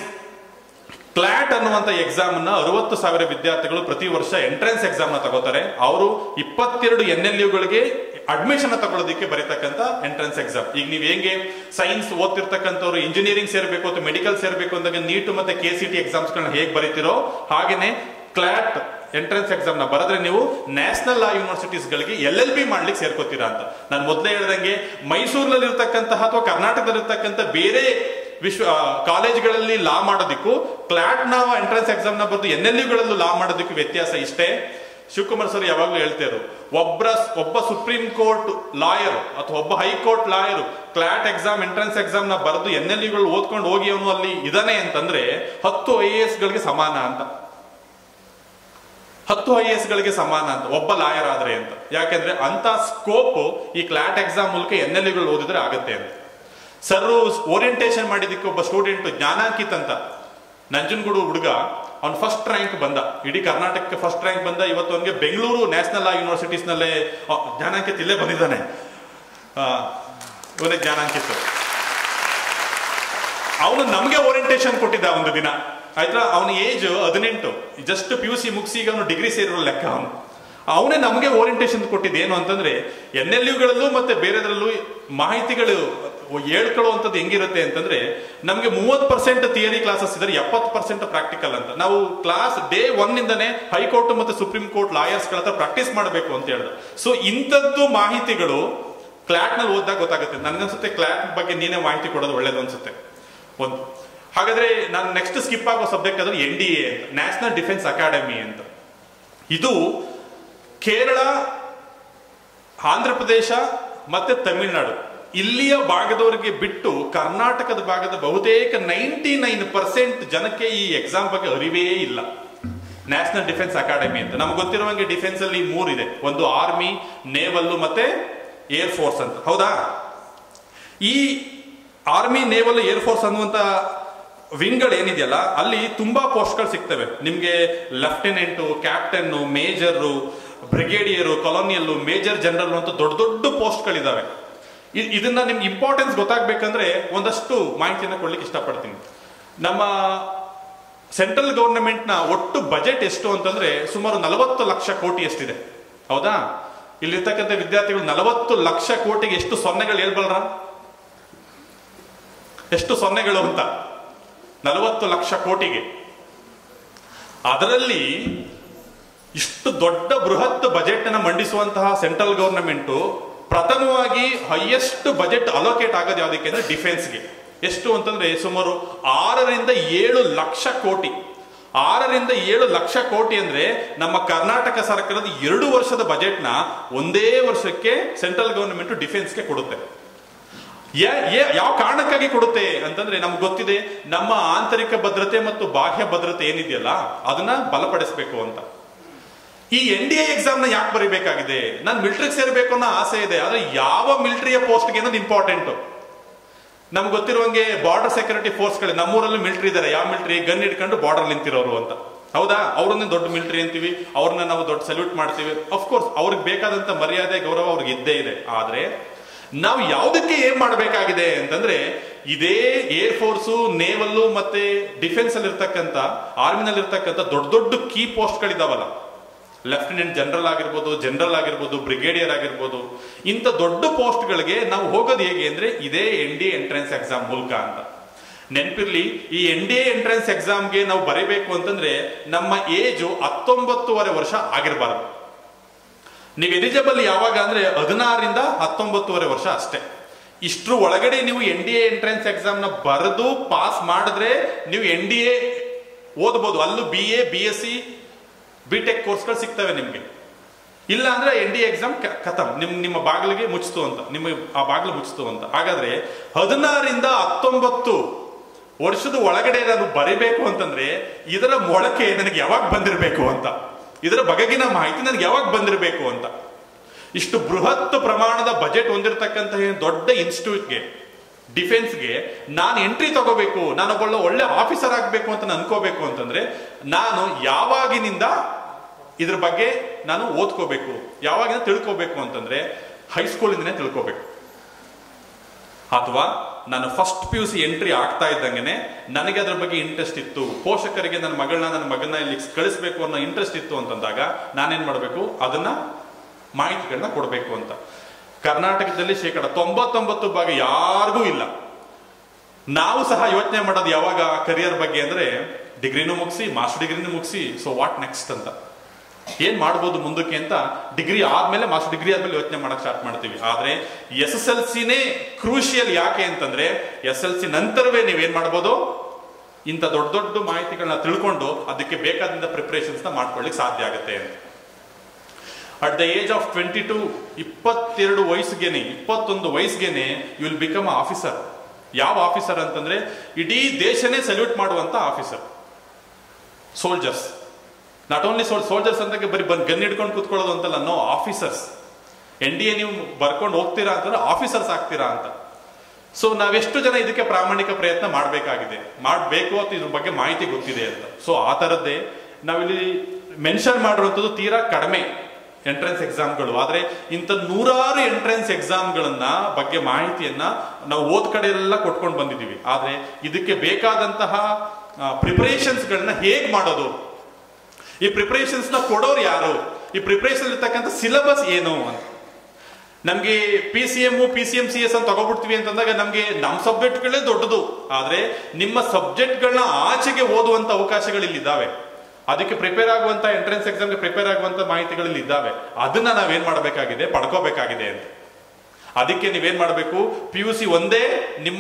ಕ್ಲಾಟ್ ಅನ್ನುವಂತ ಎಕ್ಸಾಮ್ ನ 60,000 ವಿದ್ಯಾರ್ಥಿಗಳು ಪ್ರತಿ ವರ್ಷ ಎಂಟ್ರೆನ್ಸ್ ಎಕ್ಸಾಮ್ ನ ತಗೋತಾರೆ. ಅವರು 22 NLUಗಳಿಗೆ ಅಡ್ಮಿಷನ್ ತಗೊಳ್ಳೋದಕ್ಕೆ ಬರೀತಕ್ಕಂಥ ಎಂಟ್ರೆನ್ಸ್ ಎಕ್ಸಾಮ್. ಈಗ ನೀವು ಹೆಂಗೆ ಸೈನ್ಸ್ ಓದ್ತಿರ್ತಕ್ಕಂಥವ್ರು ಇಂಜಿನಿಯರಿಂಗ್ ಸೇರ್ಬೇಕು ಅಥವಾ ಮೆಡಿಕಲ್ ಸೇರ್ಬೇಕು ಅಂದಾಗ ನೀಟ್ ಮತ್ತೆ KCT ಎಕ್ಸಾಮ್ಸ್ಗಳನ್ನ ಹೇಗೆ ಬರೀತಿರೋ, ಹಾಗೇನೆ ಕ್ಲಾಟ್ ಎಂಟ್ರೆನ್ಸ್ ಎಕ್ಸಾಮ್ ನ ಬರೆದ್ರೆ ನೀವು ನ್ಯಾಷನಲ್ ಲಾ ಯೂನಿವರ್ಸಿಟೀಸ್ ಗಳಿಗೆ LLB ಮಾಡ್ಲಿಕ್ಕೆ ಸೇರ್ಕೋತೀರಾ ಅಂತ. ನಾನು ಮೊದಲೇ ಹೇಳ್ದಂಗೆ ಮೈಸೂರಿನಲ್ಲಿ ಇರ್ತಕ್ಕಂತಹ ಅಥವಾ ಕರ್ನಾಟಕದಲ್ಲಿ ಇರ್ತಕ್ಕಂಥ ಬೇರೆ ಕಾಲೇಜ್ಗಳಲ್ಲಿ ಲಾ ಮಾಡೋದಕ್ಕೂ ಕ್ಲಾಟ್ ನ ಎಂಟ್ರೆನ್ಸ್ ಎಕ್ಸಾಮ್ ನ ಬರೆದು NLUಗಳಲ್ಲೂ ಲಾ ಮಾಡೋದಕ್ಕೂ ವ್ಯತ್ಯಾಸ ಇಷ್ಟೇ. ಶಿವಕುಮಾರ್ ಸರ್ ಯಾವಾಗಲೂ ಹೇಳ್ತಿದ್ರು, ಒಬ್ಬ ಸುಪ್ರೀಂ ಕೋರ್ಟ್ ಲಾಯರ್ ಅಥವಾ ಒಬ್ಬ high court lawyer CLAT exam entrance exam ನ ಬರೆದು NLUಗಳು ಓದ್ಕೊಂಡು ಹೋಗಿ ಅವನು ಅಲ್ಲಿ ಇದಾನೆ ಅಂತಂದ್ರೆ 10 IAS ಗಳಿಗೆ ಸಮಾನ ಅಂತ. 10 IAS ಗಳಿಗೆ ಸಮಾನ ಅಂತ ಒಬ್ಬ ಲಾಯರ್ ಆದ್ರೆ ಅಂತ. ಯಾಕಂದ್ರೆ ಅಂತ ಸ್ಕೋಪ್ ಈ ಕ್ಲಾಟ್ ಎಕ್ಸಾಮ್ ಮೂಲಕ NLUಗಳು ಓದಿದ್ರೆ ಆಗತ್ತೆ ಅಂತ. ಸರ್ ಓರಿಯಂಟೇಷನ್ ಮಾಡಿದಕ್ಕೆ ಒಬ್ಬ ಸ್ಟೂಡೆಂಟ್ ಜ್ಞಾನಾಂಕಿತ್ ಅಂತ, ನಂಜನಗೂಡು ಹುಡುಗ, ಅವ್ನು ಫಸ್ಟ್ ರ್ಯಾಂಕ್ ಬಂದ, ಇಡೀ ಕರ್ನಾಟಕಕ್ಕೆ ಫಸ್ಟ್ ರ್ಯಾಂಕ್ ಬಂದ. ಇವತ್ತು ಅವನಿಗೆ ಬೆಂಗಳೂರು ನ್ಯಾಷನಲ್ ಲಾ ಯೂನಿವರ್ಸಿಟೀಸ್ ನಲ್ಲೇ ಜ್ಞಾನಾಂಕಿತ್ ಇಲ್ಲೇ ಬಂದಿದ್ದಾನೆ. ಇವನೇ ಜ್ಞಾನಾಂಕಿತ್. ಅವನು ನಮಗೆ ಓರಿಯಂಟೇಷನ್ ಕೊಟ್ಟಿದ್ದ ಒಂದು ದಿನ, ಆಯ್ತಾ. ಅವನ ಏಜ್ 18, ಜಸ್ಟ್ PUC ಮುಗಿಸಿ ಈಗ ಅವನು ಡಿಗ್ರಿ ಸೇರಿರೋ ಲೆಕ್ಕ. ಅವನೇ ನಮಗೆ ಓರಿಯಂಟೇಷನ್ ಕೊಟ್ಟಿದ್ದು ಏನು ಅಂತಂದ್ರೆ NLUಗಳಲ್ಲೂ ಮತ್ತೆ ಬೇರೆದ್ರಲ್ಲೂ ಮಾಹಿತಿಗಳು ಹೇಳ್ಕೊಳ್ಳುವಂಥದ್ದು ಹೆಂಗಿರುತ್ತೆ ಅಂತಂದ್ರೆ, ನಮಗೆ 30% ಥಿಯರಿ ಕ್ಲಾಸಸ್ ಇದ್ರೆ 70% ಪ್ರಾಕ್ಟಿಕಲ್ ಅಂತ. ನಾವು ಕ್ಲಾಸ್ ಡೇ 1 ಇಂದನೇ ಹೈಕೋರ್ಟ್ ಮತ್ತೆ ಸುಪ್ರೀಂ ಕೋರ್ಟ್ ಲಾಯರ್ಸ್ ಗಳ ಹತ್ರ ಪ್ರಾಕ್ಟೀಸ್ ಮಾಡಬೇಕು ಅಂತ ಹೇಳಿದ್ರು. ಸೊ ಇಂಥದ್ದು ಮಾಹಿತಿಗಳು ಕ್ಲಾಟ್ ನಲ್ಲಿ ಓದಿದಾಗ ಗೊತ್ತಾಗುತ್ತೆ. ನನ್ಗನ್ಸುತ್ತೆ ಕ್ಲಾಟ್ ಬಗ್ಗೆ ನೀನೇ ಮಾಹಿತಿ ಕೊಡೋದು ಒಳ್ಳೇದು ಅನ್ಸುತ್ತೆ. ಒಂದು ಹಾಗಾದ್ರೆ ನಾನು ನೆಕ್ಸ್ಟ್ ಸ್ಕಿಪ್ ಆಗೋ ಸಬ್ಜೆಕ್ಟ್ ಅಂದ್ರೆ NDA ಅಂತ, ನ್ಯಾಷನಲ್ ಡಿಫೆನ್ಸ್ ಅಕಾಡೆಮಿ ಅಂತ. ಇದು ಕೇರಳ, ಆಂಧ್ರ ಪ್ರದೇಶ ಮತ್ತೆ ತಮಿಳುನಾಡು ಇಲ್ಲಿಯ ಭಾಗದವರಿಗೆ ಬಿಟ್ಟು ಕರ್ನಾಟಕದ ಭಾಗದ ಬಹುತೇಕ 99% ಜನಕ್ಕೆ ಈ ಎಕ್ಸಾಮ್ ಬಗ್ಗೆ ಅರಿವೇ ಇಲ್ಲ. ನ್ಯಾಷನಲ್ ಡಿಫೆನ್ಸ್ ಅಕಾಡೆಮಿ ಅಂತ ನಮ್ಗೆ ಗೊತ್ತಿರುವಂಗೆ ಡಿಫೆನ್ಸ್ ಅಲ್ಲಿ 3 ಇದೆ. ಒಂದು ಆರ್ಮಿ, ನೇವಲ್ ಮತ್ತೆ ಏರ್ ಫೋರ್ಸ್ ಅಂತ, ಹೌದಾ. ಈ ಆರ್ಮಿ, ನೇವಲ್, ಏರ್ ಫೋರ್ಸ್ ಅನ್ನುವಂತ ವಿಂಗ್ಗಳು ಏನಿದೆಯಲ್ಲ, ಅಲ್ಲಿ ತುಂಬಾ ಪೋಸ್ಟ್ಗಳು ಸಿಗ್ತವೆ ನಿಮ್ಗೆ. Lieutenant, captain, major, brigadier, colonial, major general ಅಂತ ದೊಡ್ಡ ದೊಡ್ಡ ಪೋಸ್ಟ್ಗಳಿದಾವೆ. ಇದನ್ನ ನಿಮ್ಗೆ ಇಂಪಾರ್ಟೆನ್ಸ್ ಗೊತ್ತಾಗ್ಬೇಕಂದ್ರೆ ಒಂದಷ್ಟು ಮಾಹಿತಿಯನ್ನು ಕೊಡ್ಲಿಕ್ಕೆ ಇಷ್ಟಪಡ್ತೀನಿ. ನಮ್ಮ ಸೆಂಟ್ರಲ್ ಗವರ್ನಮೆಂಟ್ ನ ಒಟ್ಟು ಬಜೆಟ್ ಎಷ್ಟು ಅಂತಂದ್ರೆ ಸುಮಾರು 40 ಲಕ್ಷ ಕೋಟಿ ಎಷ್ಟಿದೆ, ಹೌದಾ. ಇಲ್ಲಿರ್ತಕ್ಕಂಥ ವಿದ್ಯಾರ್ಥಿಗಳು 40 ಲಕ್ಷ ಕೋಟಿಗೆ ಎಷ್ಟು ಸೊನ್ನೆಗಳು ಹೇಳ್ಬಲ್ರ? ಎಷ್ಟು ಸೊನ್ನೆಗಳು ಅಂತ, 40 ಲಕ್ಷ ಕೋಟಿಗೆ. ಅದರಲ್ಲಿ ಇಷ್ಟು ದೊಡ್ಡ ಬೃಹತ್ ಬಜೆಟ್ ಅನ್ನು ಮಂಡಿಸುವಂತಹ ಸೆಂಟ್ರಲ್ ಗವರ್ನಮೆಂಟು ಪ್ರಥಮವಾಗಿ ಹೈಯೆಸ್ಟ್ ಬಜೆಟ್ ಅಲೋಕೇಟ್ ಆಗೋದು ಯಾವುದಕ್ಕೆ ಅಂದ್ರೆ ಡಿಫೆನ್ಸ್ಗೆ. ಎಷ್ಟು ಅಂತಂದ್ರೆ ಸುಮಾರು 6 ರಿಂದ 7 ಲಕ್ಷ ಕೋಟಿ. 6 ರಿಂದ 7 ಲಕ್ಷ ಕೋಟಿ ಅಂದ್ರೆ ನಮ್ಮ ಕರ್ನಾಟಕ ಸರ್ಕಾರದ 2 ವರ್ಷದ ಬಜೆಟ್ನ ಒಂದೇ ವರ್ಷಕ್ಕೆ ಸೆಂಟ್ರಲ್ ಗವರ್ನಮೆಂಟ್ ಡಿಫೆನ್ಸ್ಗೆ ಕೊಡುತ್ತೆ. ಯಾವ ಕಾರಣಕ್ಕಾಗಿ ಕೊಡುತ್ತೆ ಅಂತಂದ್ರೆ ನಮ್ಗೆ ಗೊತ್ತಿದೆ, ನಮ್ಮ ಆಂತರಿಕ ಭದ್ರತೆ ಮತ್ತು ಬಾಹ್ಯ ಭದ್ರತೆ ಏನಿದೆಯಲ್ಲ ಅದನ್ನ ಬಲಪಡಿಸಬೇಕು ಅಂತ. ಈ NDA ಎಕ್ಸಾಮ್ ನ ಯಾಕೆ ಬರೀಬೇಕಾಗಿದೆ? ನಾನು ಮಿಲಿಟರಿಗೆ ಸೇರ್ಬೇಕು ಅನ್ನೋ ಆಸೆ ಇದೆ, ಆದ್ರೆ ಯಾವ ಮಿಲಿಟರಿಯ ಪೋಸ್ಟ್ಗೆ ಅನ್ನೋದು ಇಂಪಾರ್ಟೆಂಟ್. ನಮ್ಗೆ ಗೊತ್ತಿರುವಂಗೆ ಬಾರ್ಡರ್ ಸೆಕ್ಯೂರಿಟಿ ಫೋರ್ಸ್ಗಳು ನಮ್ಮೂರಲ್ಲಿ ಮಿಲಿಟರಿ ಇದ್ದಾರೆ. ಯಾವ ಮಿಲಿಟರಿ? ಗನ್ ಹಿಡ್ಕೊಂಡು ಬಾರ್ಡರ್ ನಿಂತಿರೋರು ಅಂತ. ಹೌದಾ? ಅವ್ರನ್ನ ದೊಡ್ಡ ಮಿಲಿಟರಿ ಅಂತೀವಿ, ಅವ್ರನ್ನ ನಾವು ದೊಡ್ಡ ಸಲ್ಯೂಟ್ ಮಾಡ್ತೀವಿ. ಅಫ್ಕೋರ್ಸ್ ಅವ್ರಿಗೆ ಬೇಕಾದಂತ ಮರ್ಯಾದೆ ಗೌರವ ಅವ್ರಿಗೆ ಇದ್ದೇ ಇದೆ. ಆದ್ರೆ ನಾವು ಯಾವುದಕ್ಕೆ ಏನ್ ಮಾಡಬೇಕಾಗಿದೆ ಅಂತಂದ್ರೆ, ಇದೇ ಏರ್ ಫೋರ್ಸು, ನೇವಲ್ಲು ಮತ್ತೆ ಡಿಫೆನ್ಸ್ ಅಲ್ಲಿ ಇರ್ತಕ್ಕಂಥ, ಆರ್ಮಿನಲ್ಲಿ ಇರ್ತಕ್ಕಂಥ ದೊಡ್ಡ ದೊಡ್ಡ ಕೀ ಪೋಸ್ಟ್ ಗಳಿದಾವಲ್ಲ, ಲೆಫ್ಟಿನೆಂಟ್ ಜನರಲ್ ಆಗಿರ್ಬೋದು, ಬ್ರಿಗೇಡಿಯರ್ ಆಗಿರ್ಬೋದು, ಇಂಥ ದೊಡ್ಡ ಪೋಸ್ಟ್ಗಳಿಗೆ ನಾವು ಹೋಗೋದು ಹೇಗೆ ಅಂದ್ರೆ ಇದೇ NDA ಎಂಟ್ರೆನ್ಸ್ ಎಕ್ಸಾಮ್ ಮೂಲಕ ಅಂತ. ನೆನಪಿರ್ಲಿ, ಈ NDA ಎಂಟ್ರೆನ್ಸ್ ಎಕ್ಸಾಮ್ಗೆ ನಾವು ಬರೀಬೇಕು ಅಂತಂದ್ರೆ ನಮ್ಮ ಏಜು 19.5 ವರ್ಷ ಆಗಿರಬಾರ್ದು. ನೀವು ಎಲಿಜಿಬಲ್ ಯಾವಾಗ ಅಂದ್ರೆ 16 ರಿಂದ 19.5 ವರ್ಷ ಅಷ್ಟೇ. ಇಷ್ಟ್ರ ಒಳಗಡೆ ನೀವು NDA ಎಂಟ್ರೆನ್ಸ್ ಎಕ್ಸಾಮ್ ನ ಬರೆದು ಪಾಸ್ ಮಾಡಿದ್ರೆ ನೀವು NDA ಓದ್ಬೋದು. ಅಲ್ಲೂ BA, BSc, BTech ಕೋರ್ಸ್ಗಳು ಸಿಗ್ತವೆ ನಿಮ್ಗೆ. ಇಲ್ಲ ಅಂದ್ರೆ NDA ಎಕ್ಸಾಮ್ ಖತಮ್, ನಿಮ್ಮ ಬಾಗಿಲಿಗೆ ಮುಚ್ಚಿತು ಅಂತ, ನಿಮ್ಮ ಆ ಬಾಗಿಲು ಮುಚ್ಚಿತು ಅಂತ. ಹಾಗಾದ್ರೆ 16 ರಿಂದ 19 ವರ್ಷದ ಒಳಗಡೆ ನಾನು ಬರಿಬೇಕು ಅಂತಂದ್ರೆ ಇದರ ಮೊಳಕೆ ನನಗೆ ಯಾವಾಗ ಬಂದಿರಬೇಕು ಅಂತ, ಇದರ ಬಗೆಗಿನ ಮಾಹಿತಿ ನನಗೆ ಯಾವಾಗ ಬಂದಿರಬೇಕು ಅಂತ. ಇಷ್ಟು ಬೃಹತ್ ಪ್ರಮಾಣದ ಬಜೆಟ್ ಹೊಂದಿರತಕ್ಕಂತಹ ದೊಡ್ಡ ಇನ್ಸ್ಟಿಟ್ಯೂಟ್ಗೆ, ಡಿಫೆನ್ಸ್ಗೆ ನಾನು ಎಂಟ್ರಿ ತಗೋಬೇಕು, ನಾನೊಬ್ಬ ಒಳ್ಳೆ ಆಫೀಸರ್ ಆಗಬೇಕು ಅಂತ ನಾನು ಅನ್ಕೋಬೇಕು ಅಂತಂದ್ರೆ ನಾನು ಯಾವಾಗಿನಿಂದ ಇದ್ರ ಬಗ್ಗೆ ನಾನು ಓದ್ಕೋಬೇಕು, ಯಾವಾಗಿಂದ ತಿಳ್ಕೋಬೇಕು ಅಂತಂದ್ರೆ ಹೈಸ್ಕೂಲಿಂದನೇ ತಿಳ್ಕೋಬೇಕು. ಅಥವಾ ನಾನು ಫಸ್ಟ್ PUC ಎಂಟ್ರಿ ಆಗ್ತಾ ಇದ್ದಂಗೆನೆ ನನಗೆ ಅದ್ರ ಬಗ್ಗೆ ಇಂಟ್ರೆಸ್ಟ್ ಇತ್ತು, ಪೋಷಕರಿಗೆ ನನ್ನ ಮಗನ ಇಲ್ಲಿ ಕಳಿಸ್ಬೇಕು ಅನ್ನೋ ಇಂಟ್ರೆಸ್ಟ್ ಇತ್ತು ಅಂತಂದಾಗ ನಾನೇನ್ ಮಾಡಬೇಕು, ಅದನ್ನ ಮಾಹಿತಿಗಳನ್ನ ಕೊಡಬೇಕು ಅಂತ. ಕರ್ನಾಟಕದಲ್ಲಿ 99% ಯಾರಿಗೂ ಇಲ್ಲ. ನಾವು ಸಹ ಯೋಚನೆ ಮಾಡೋದು ಯಾವಾಗ ಕರಿಯರ್ ಬಗ್ಗೆ ಅಂದ್ರೆ ಡಿಗ್ರಿನೂ ಮುಗಿಸಿ, ಮಾಸ್ಟರ್ ಡಿಗ್ರಿನೂ ಮುಗಿಸಿ, ಸೊ ವಾಟ್ ನೆಕ್ಸ್ಟ್ ಅಂತ, ಏನ್ ಮಾಡ್ಬೋದು ಮುಂದಕ್ಕೆ ಅಂತ ಡಿಗ್ರಿ ಆದ್ಮೇಲೆ, ಮಾಸ್ಟರ್ ಡಿಗ್ರಿ ಆದ್ಮೇಲೆ ಯೋಚನೆ ಮಾಡಕ್ ಸ್ಟಾರ್ಟ್ ಮಾಡ್ತೀವಿ. ಆದ್ರೆ SSLCನೇ ಕ್ರೂಷಿಯಲ್. ಯಾಕೆ ಅಂತಂದ್ರೆ SSLC ನಂತರವೇ ನೀವೇನ್ ಮಾಡ್ಬೋದು, ಇಂಥ ದೊಡ್ಡ ದೊಡ್ಡ ಮಾಹಿತಿಗಳನ್ನ ತಿಳ್ಕೊಂಡು ಅದಕ್ಕೆ ಬೇಕಾದಂತ ಪ್ರಿಪರೇಷನ್ಸ್ ನ ಮಾಡ್ಕೊಳ್ಳಿಕ್ ಸಾಧ್ಯ ಆಗುತ್ತೆ ಅಂತ. ಅಟ್ ದ ಏಜ್ ಆಫ್ 22, 21 ವಯಸ್ಸಿಗೆನೆ ಯು ವಿಲ್ ಬಿಕಮ್ ಆಫೀಸರ್. ಯಾವ ಆಫೀಸರ್ ಅಂತಂದ್ರೆ ಇಡೀ ದೇಶನೇ ಸಲ್ಯೂಟ್ ಮಾಡುವಂತ officer. Soldiers, not only soldiers ಅಂತ ಬರೀ ಗನ್ ಹಿಡ್ಕೊಂಡು ಕೂತ್ಕೊಳ್ಳೋದು ಅಂತಲ್ಲ, ನೋ, ಆಫೀಸರ್ಸ್. NDA ನೀವು ಬರ್ಕೊಂಡು ಹೋಗ್ತೀರಾ ಅಂತಂದ್ರೆ ಆಫೀಸರ್ಸ್ ಆಗ್ತೀರಾ ಅಂತ. ಸೊ ನಾವೆಷ್ಟು ಜನ ಇದಕ್ಕೆ ಪ್ರಾಮಾಣಿಕ ಪ್ರಯತ್ನ ಮಾಡಬೇಕು ಅಂತ ಇದ್ರ ಬಗ್ಗೆ ಮಾಹಿತಿ ಗೊತ್ತಿದೆ ಅಂತ. ಸೊ ಆ ತರದ್ದೇ ನಾವಿಲ್ಲಿ ಮೆನ್ಷನ್ ಮಾಡಿರುವಂಥದ್ದು ತೀರಾ ಕಡಿಮೆ ಎಂಟ್ರೆನ್ಸ್ ಎಕ್ಸಾಮ್ಗಳು. ಆದ್ರೆ ಇಂಥ 100 ಎಂಟ್ರೆನ್ಸ್ ಎಕ್ಸಾಮ್ಗಳನ್ನ ಬಗ್ಗೆ ಮಾಹಿತಿಯನ್ನ ನಾವು ಓದ್ ಕಡೆ ಎಲ್ಲ ಕೊಟ್ಕೊಂಡು ಬಂದಿದ್ದೀವಿ. ಆದ್ರೆ ಇದಕ್ಕೆ ಬೇಕಾದಂತಹ ಪ್ರಿಪರೇಷನ್ಸ್ ಗಳನ್ನ ಹೇಗ್ ಮಾಡೋದು, ಈ ಪ್ರಿಪರೇಷನ್ಸ್ ನ ಕೊಡೋರು ಯಾರು, ಈ ಪ್ರಿಪರೇಷನ್ ಇರ್ತಕ್ಕಂಥ ಸಿಲೆಬಸ್ ಏನು ಅಂತ. ನಮ್ಗೆ PCM, PCM CS ಅಂತ ತಗೋಬಿಡ್ತೀವಿ ಅಂತಂದಾಗ ನಮ್ಗೆ ನಮ್ಮ ಸಬ್ಜೆಕ್ಟ್ಗಳೇ ದೊಡ್ಡದು. ಆದ್ರೆ ನಿಮ್ಮ ಸಬ್ಜೆಕ್ಟ್ಗಳನ್ನ ಆಚೆಗೆ ಓದುವಂತ ಅವಕಾಶಗಳು ಇಲ್ಲಿ ಇದ್ದಾವೆ. ಅದಕ್ಕೆ ಪ್ರಿಪೇರ್ ಆಗುವಂತ, ಎಂಟ್ರೆನ್ಸ್ ಎಕ್ಸಾಮ್ಗೆ ಪ್ರಿಪೇರ್ ಆಗುವಂತ ಮಾಹಿತಿಗಳಲ್ಲಿ ಇದ್ದಾವೆ. ಅದನ್ನ ನಾವೇನ್ ಮಾಡಬೇಕಾಗಿದೆ, ಪಡ್ಕೋಬೇಕಾಗಿದೆ ಅಂತ. ಅದಕ್ಕೆ ನೀವೇನ್ ಮಾಡಬೇಕು, PUC ಒಂದೇ ನಿಮ್ಮ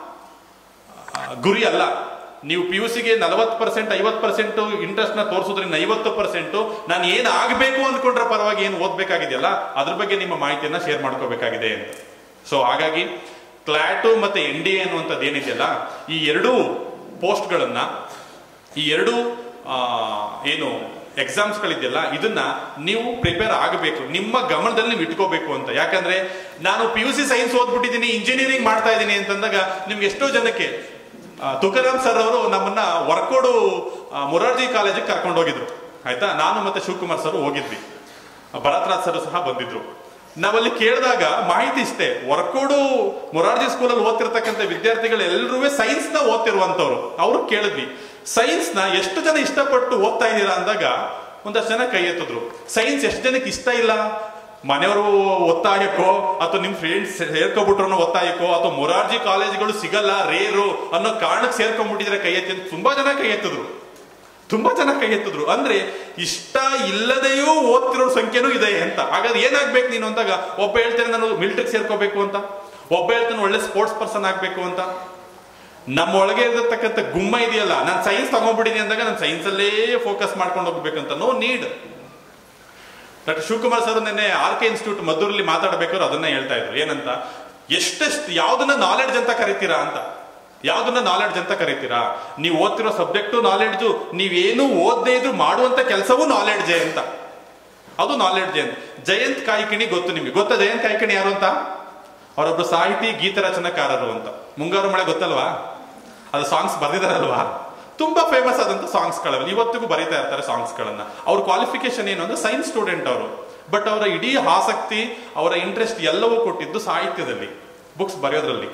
ಗುರಿ ಅಲ್ಲ. ನೀವು PUCಗೆ 40%, 50% ಇಂಟ್ರೆಸ್ಟ್ ನ ತೋರಿಸೋದ್ರಿಂದ 50% ನಾನು ಏನ್ ಆಗ್ಬೇಕು ಅಂದ್ಕೊಂಡ್ರೆ ಪರವಾಗಿ ಏನು ಓದ್ಬೇಕಾಗಿದೆಯಲ್ಲ ಅದ್ರ ಬಗ್ಗೆ ನಿಮ್ಮ ಮಾಹಿತಿಯನ್ನ ಶೇರ್ ಮಾಡ್ಕೋಬೇಕಾಗಿದೆ ಅಂತ. ಸೊ ಹಾಗಾಗಿ ಕ್ಲಾಟು ಮತ್ತೆ NDA ಅನ್ನುವಂಥದ್ದು ಏನಿದೆಯಲ್ಲ, ಈ ಎರಡೂ ಪೋಸ್ಟ್ಗಳನ್ನ, ಈ ಎರಡು ಏನು ಎಕ್ಸಾಮ್ಸ್ಗಳಿದೆಯಲ್ಲ ಇದನ್ನ ನೀವು ಪ್ರಿಪೇರ್ ಆಗಬೇಕು, ನಿಮ್ಮ ಗಮನದಲ್ಲಿ ನೀವು ಇಟ್ಕೋಬೇಕು ಅಂತ. ಯಾಕಂದ್ರೆ ನಾನು PUC ಸೈನ್ಸ್ ಓದ್ಬಿಟ್ಟಿದ್ದೀನಿ, ಇಂಜಿನಿಯರಿಂಗ್ ಮಾಡ್ತಾ ಇದ್ದೀನಿ ಅಂತಂದಾಗ ನಿಮ್ಗೆ ಎಷ್ಟೋ ಜನಕ್ಕೆ ತುಕಾರಾಮ್ ಸರ್ ಅವರು ನಮ್ಮನ್ನ ವರ್ಕೋಡು ಮೊರಾರ್ಜಿ ಕಾಲೇಜಿಗೆ ಕರ್ಕೊಂಡು ಹೋಗಿದ್ರು. ಆಯ್ತಾ, ನಾನು ಮತ್ತೆ ಶಿವಕುಮಾರ್ ಸರ್ ಹೋಗಿದ್ವಿ, ಭರತ್ರಾಜ್ ಸರ್ ಸಹ ಬಂದಿದ್ರು. ನಾವಲ್ಲಿ ಕೇಳಿದಾಗ ಮಾಹಿತಿ ಇಷ್ಟೇ, ವರ್ಕೋಡು ಮೊರಾರ್ಜಿ ಸ್ಕೂಲಲ್ಲಿ ಓದ್ತಿರ್ತಕ್ಕಂಥ ವಿದ್ಯಾರ್ಥಿಗಳು ಎಲ್ಲರೂ ಸೈನ್ಸ್ ನ ಓದ್ತಿರುವಂತವ್ರು. ಅವ್ರು ಕೇಳಿದ್ವಿ, ಸೈನ್ಸ್ ನ ಎಷ್ಟು ಜನ ಇಷ್ಟಪಟ್ಟು ಓದ್ತಾ ಇದ್ದೀರಾ ಅಂದಾಗ ಒಂದಷ್ಟು ಜನ ಕೈ ಎತ್ತಿದ್ರು. ಸೈನ್ಸ್ ಎಷ್ಟು ಜನಕ್ಕೆ ಇಷ್ಟ ಇಲ್ಲ, ಮನೆಯವರು ಒತ್ತಾಯಕ್ಕೋ ಅಥವಾ ನಿಮ್ ಫ್ರೆಂಡ್ಸ್ ಸೇರ್ಕೊಬಿಟ್ರು ಒತ್ತಾಯಕ್ಕೋ ಅಥವಾ ಮೊರಾರ್ಜಿ ಕಾಲೇಜ್ಗಳು ಸಿಗಲ್ಲ ರೇರು ಅನ್ನೋ ಕಾರಣಕ್ಕೆ ಸೇರ್ಕೊಂಡ್ಬಿಟ್ಟಿದ್ರೆ ಕೈ ಎತ್ತಿ ತುಂಬಾ ಜನ ಕೈ ಎತ್ತಿದ್ರು. ತುಂಬಾ ಜನ ಕೈ ಎತ್ತಿದ್ರು. ಅಂದ್ರೆ ಇಷ್ಟ ಇಲ್ಲದೆಯೂ ಓದ್ತಿರೋ ಸಂಖ್ಯೆನೂ ಇದೆ ಅಂತ. ಹಾಗಾದ್ರೆ ಏನಾಗ್ಬೇಕು ನೀನು ಅಂತಾಗ ಒಬ್ಬ ಹೇಳ್ತಾನೆ ನಾನು ಮಿಲಿಟರಿಗೆ ಸೇರ್ಕೋಬೇಕು ಅಂತ, ಒಬ್ಬ ಹೇಳ್ತಾನೆ ಒಳ್ಳೆ ಸ್ಪೋರ್ಟ್ಸ್ ಪರ್ಸನ್ ಆಗ್ಬೇಕು ಅಂತ. ನಮ್ಮ ಒಳಗೆ ಇರತಕ್ಕಂಥ ಗುಮ್ಮ ಇದೆಯಲ್ಲ, ನಾನು ಸೈನ್ಸ್ ತಗೊಂಡ್ಬಿಟ್ಟಿದ್ದೀನಿ ಅಂದಾಗ ನಾನು ಸೈನ್ಸ್ ಅಲ್ಲೇ ಫೋಕಸ್ ಮಾಡ್ಕೊಂಡು ಹೋಗ್ಬೇಕಂತ no need. Doctor Shivakumar sir ನಿನ್ನೆ RK ಇನ್ಸ್ಟಿಟ್ಯೂಟ್ ಮದ್ದೂರಲ್ಲಿ ಮಾತಾಡಬೇಕಾದ್ರು ಅದನ್ನ ಹೇಳ್ತಾ ಇದ್ರು. ಏನಂತ, ಎಷ್ಟೆಷ್ಟು ಯಾವ್ದನ್ನ ನಾಲೆಡ್ಜ್ ಅಂತ ಕರಿತೀರಾ ಅಂತ. ಯಾವ್ದನ್ನ ನಾಲೆಡ್ಜ್ ಅಂತ ಕರಿತೀರಾ? ನೀವು ಓದ್ತಿರೋ ಸಬ್ಜೆಕ್ಟು ನಾಲೆಡ್ಜು, ನೀವೇನು ಓದದೇ ಇದ್ರು ಮಾಡುವಂತ ಕೆಲಸವೂ ನಾಲೆಡ್ಜೆ ಅಂತ. ಅದು ನಾಲೆಡ್ಜೆ ಅಂತ. ಜಯಂತ್ ಕಾಯ್ಕಿಣಿ ಗೊತ್ತು ನಿಮಗೆ? ಗೊತ್ತಾ ಜಯಂತ್ ಕಾಯ್ಕಿಣಿ ಯಾರು ಅಂತ? ಅವರೊಬ್ರು ಸಾಹಿತಿ ಗೀತ ರಚನಾಕಾರರು ಅಂತ. ಮುಂಗಾರು ಮಳೆ ಗೊತ್ತಲ್ವಾ? ಅದು ಸಾಂಗ್ಸ್ ಬರ್ದಿದಾರಲ್ವಾ? ತುಂಬಾ ಫೇಮಸ್ ಆದಂತ ಸಾಂಗ್ಸ್ಗಳಲ್ಲಿ ಇವತ್ತಿಗೂ ಬರೀತಾ ಇರ್ತಾರೆ ಸಾಂಗ್ಸ್ಗಳನ್ನ. ಅವ್ರ ಕ್ವಾಲಿಫಿಕೇಶನ್ ಏನು ಅಂದ್ರೆ ಸೈನ್ಸ್ ಸ್ಟೂಡೆಂಟ್ ಅವರು. ಬಟ್ ಅವರ ಇಡೀ ಆಸಕ್ತಿ, ಅವರ ಇಂಟ್ರೆಸ್ಟ್ ಎಲ್ಲವೂ ಕೊಟ್ಟಿದ್ದು ಸಾಹಿತ್ಯದಲ್ಲಿ, ಬುಕ್ಸ್ ಬರೆಯೋದ್ರಲ್ಲಿ.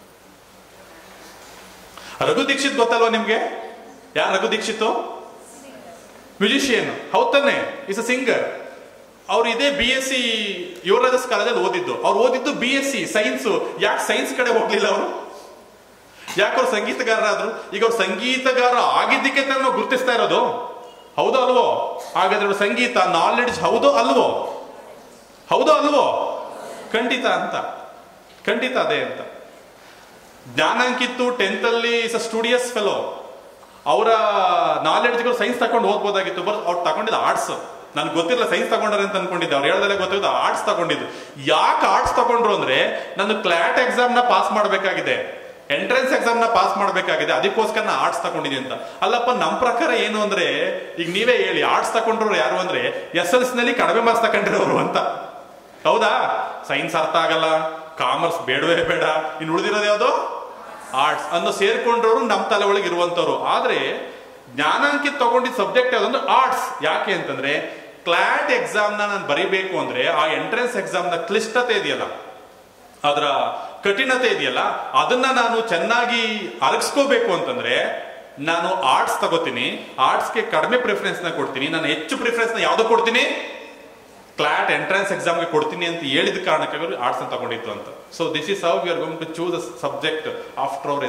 ರಘು ದೀಕ್ಷಿತ್ ಗೊತ್ತಲ್ವಾ ನಿಮ್ಗೆ? ಯಾರು ರಘು ದೀಕ್ಷಿತ್? ಮ್ಯೂಸಿಷಿಯನ್, ಹೌದ್ ತಾನೆ? Is a singer. ಅವ್ರು ಇದೇ BSc ಯುವರಾಜಸ್ ಕಾಲೇಜಲ್ಲಿ ಓದಿದ್ದು. ಅವ್ರು ಓದಿದ್ದು BSc ಸೈನ್ಸ್. ಯಾಕೆ ಸೈನ್ಸ್ ಕಡೆ ಹೋಗ್ಲಿಲ್ಲ ಅವರು? ಯಾಕೆ ಅವ್ರು ಸಂಗೀತಗಾರರಾದ್ರು? ಈಗ ಅವ್ರು ಸಂಗೀತಗಾರ ಆಗಿದ್ದಕ್ಕೆ ನಾವು ಗುರುತಿಸ್ತಾ ಇರೋದು, ಹೌದೋ ಅಲ್ವೋ? ಹಾಗಾದ್ರೆ ಅವ್ರ ಸಂಗೀತ ನಾಲೆಡ್ಜ್ ಹೌದೋ ಅಲ್ವೋ? ಹೌದೋ ಅಲ್ವೋ? ಖಂಡಿತ ಅಂತ, ಖಂಡಿತ ಅದೇ ಅಂತ. ಜ್ಞಾನಾಂಕಿತ್ತು 10th ಅಲ್ಲಿ ಇಸ್ ಅ ಸ್ಟೂಡಿಯಸ್ ಫೆಲೋ. ಅವರ ನಾಲೆಡ್ಜ್ಗಳು ಸೈನ್ಸ್ ತಗೊಂಡು ಓದ್ಬೋದಾಗಿತ್ತು. ಬಟ್ ಅವ್ರು ತಗೊಂಡಿದ್ದು ಆರ್ಟ್ಸ್. ನನ್ಗೆ ಗೊತ್ತಿಲ್ಲ ಸೈನ್ಸ್ ತಗೊಂಡ್ರೆ ಅಂತ ಅನ್ಕೊಂಡಿದ್ದೆ. ಅವ್ರು ಹೇಳ್ದಲ್ಲೇ ಗೊತ್ತಿದ್ದು ಆರ್ಟ್ಸ್ ತಗೊಂಡಿದ್ದು. ಯಾಕೆ ಆರ್ಟ್ಸ್ ತಗೊಂಡ್ರು ಅಂದ್ರೆ, ನಾನು ಕ್ಲಾಟ್ ಎಕ್ಸಾಮ್ ನ ಪಾಸ್ ಮಾಡಬೇಕಾಗಿದೆ, ಎಂಟ್ರೆನ್ಸ್ ಎಕ್ಸಾಮ್ ನ ಪಾಸ್ ಮಾಡಬೇಕಾಗಿದೆ, ಅದಕ್ಕೋಸ್ಕರ ನಾ ಆರ್ಟ್ಸ್ ತಗೊಂಡಿದ್ದೀನಿ ಅಂತ. ಅಲ್ಲಪ್ಪ, ನಮ್ಮ ಪ್ರಕಾರ ಏನು ಅಂದ್ರೆ, ಈಗ ನೀವೇ ಹೇಳಿ, ಆರ್ಟ್ಸ್ ತಗೊಂಡ್ರು ಯಾರು ಅಂದ್ರೆ SLC ನಲ್ಲಿ ಕಡಿಮೆ ಮಾರ್ಕ್ಸ್ ತಗೊಂಡಿರೋರು ಅಂತ. ಹೌದಾ? ಸೈನ್ಸ್ ಅರ್ಥ ಆಗಲ್ಲ, ಕಾಮರ್ಸ್ ಬೇಡವೇ ಬೇಡ, ಇನ್ನು ಉಳಿದಿರೋದು ಯಾವುದು ಆರ್ಟ್ಸ್ ಅನ್ನೋ ಸೇರ್ಕೊಂಡ್ರವರು ನಮ್ಮ ತಲೆ ಒಳಗೆ ಇರುವಂತವ್ರು. ಆದ್ರೆ ಜ್ಞಾನಾಂಕಿತ್ ತಗೊಂಡಿದ್ದ ಸಬ್ಜೆಕ್ಟ್ ಯಾವ್ದಂದ್ರೆ ಆರ್ಟ್ಸ್. ಯಾಕೆ ಅಂತಂದ್ರೆ ಕ್ಲಾಟ್ ಎಕ್ಸಾಮ್ ನಾನು ಬರಿಬೇಕು ಅಂದ್ರೆ ಆ ಎಂಟ್ರೆನ್ಸ್ ಎಕ್ಸಾಮ್ ನ ಕ್ಲಿಷ್ಟತೆ ಇದೆಯಲ್ಲ, ಅದರ ಕಠಿಣತೆ ಇದೆಯಲ್ಲ, ಅದನ್ನ ನಾನು ಚೆನ್ನಾಗಿ ಅರಗಿಸ್ಕೋಬೇಕು ಅಂತಂದ್ರೆ ನಾನು ಆರ್ಟ್ಸ್ ತಗೋತೀನಿ. ಆರ್ಟ್ಸ್ಗೆ ಕಡಿಮೆ ಪ್ರಿಫರೆನ್ಸ್ ನ ಕೊಡ್ತೀನಿ. ನಾನು ಹೆಚ್ಚು ಪ್ರಿಫರೆನ್ಸ್ ನ ಯಾವ್ದು ಕೊಡ್ತೀನಿ? ಕ್ಲಾಟ್ ಎಂಟ್ರೆನ್ಸ್ ಎಕ್ಸಾಮ್ಗೆ ಕೊಡ್ತೀನಿ ಅಂತ ಹೇಳಿದ ಕಾರಣಕ್ಕೆ ಅವರು ಆರ್ಟ್ಸ್ ಅಂತ ತಗೊಂಡಿತ್ತು ಅಂತ. So this is how we are going to choose a subject after our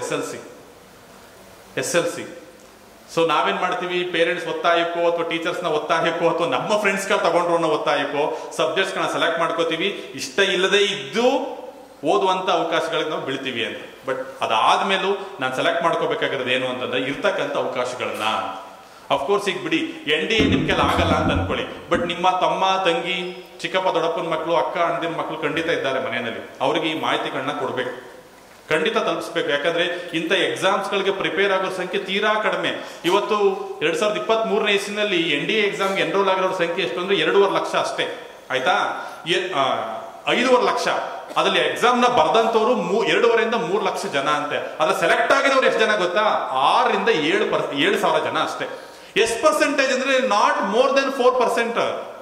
SLC. So ನಾವೇನ್ ಮಾಡ್ತೀವಿ? ಪೇರೆಂಟ್ಸ್ ಒತ್ತಾಯಕ್ಕೋ ಅಥವಾ ಟೀಚರ್ಸ್ ನ ಒತ್ತಾಯಕ್ಕೋ ಅಥವಾ ನಮ್ಮ ಫ್ರೆಂಡ್ಸ್ ಗಳು ತಗೊಂಡ್ರು ಅನ್ನೋ ಒತ್ತಾಯಕ್ಕೋ ಸಬ್ಜೆಕ್ಟ್ಸ್ ಗಳನ್ನ ಸೆಲೆಕ್ಟ್ ಮಾಡ್ಕೋತೀವಿ. ಇಷ್ಟ ಇಲ್ಲದೆ ಇದ್ದು ಓದುವಂತ ಅವಕಾಶಗಳಿಗೆ ನಾವು ಬೀಳ್ತೀವಿ ಅಂತ. ಬಟ್ ಅದಾದ್ಮೇಲೂ ನಾನು ಸೆಲೆಕ್ಟ್ ಮಾಡ್ಕೋಬೇಕಾಗಿರೋದು ಏನು ಅಂತಂದ್ರೆ ಇರ್ತಕ್ಕಂಥ ಅವಕಾಶಗಳನ್ನ. ಅಫ್ಕೋರ್ಸ್ ಈಗ ಬಿಡಿ NDA ನಿಮ್ಗೆಲ್ಲ ಆಗಲ್ಲ ಅಂತ ಅನ್ಕೊಳ್ಳಿ. ಬಟ್ ನಿಮ್ಮ ತಮ್ಮ, ತಂಗಿ, ಚಿಕ್ಕಪ್ಪ, ದೊಡ್ಡಪ್ಪನ ಮಕ್ಕಳು, ಅಕ್ಕ, ಅಣ್ಣದಿನ ಮಕ್ಕಳು ಖಂಡಿತ ಇದ್ದಾರೆ ಮನೆಯಲ್ಲಿ. ಅವ್ರಿಗೆ ಈ ಮಾಹಿತಿಗಳನ್ನ ಕೊಡ್ಬೇಕು, ಖಂಡಿತ ತಲುಪಿಸ್ಬೇಕು. ಯಾಕಂದ್ರೆ ಇಂಥ ಎಕ್ಸಾಮ್ಸ್ ಗಳಿಗೆ ಪ್ರಿಪೇರ್ ಆಗೋ ಸಂಖ್ಯೆ ತೀರಾ ಕಡಿಮೆ. ಇವತ್ತು 2023ನೇ ಇಸ್ವಿನಲ್ಲಿ NDA ಎಕ್ಸಾಮ್ಗೆ ಎನ್ರೋಲ್ ಆಗಿರೋ ಸಂಖ್ಯೆ ಎಷ್ಟು ಅಂದ್ರೆ 2.5 ಲಕ್ಷ ಅಷ್ಟೇ. ಆಯ್ತಾ? 5.5 ಲಕ್ಷ. ಅದ್ರಲ್ಲಿ ಎಕ್ಸಾಮ್ ನ ಬರ್ದಂತವ್ರು 2.5ರಿಂದ 3 ಲಕ್ಷ ಜನ ಅಂತೆ. ಅದ್ರ ಸೆಲೆಕ್ಟ್ ಆಗಿದವ್ರು ಎಷ್ಟು ಜನ ಗೊತ್ತಾ? 6ರಿಂದ 7,000 ಜನ ಅಷ್ಟೇ. ಎಷ್ಟು ಪರ್ಸೆಂಟೇಜ್ ಅಂದ್ರೆ ನಾಟ್ ಮೋರ್ ದೆನ್ 4%.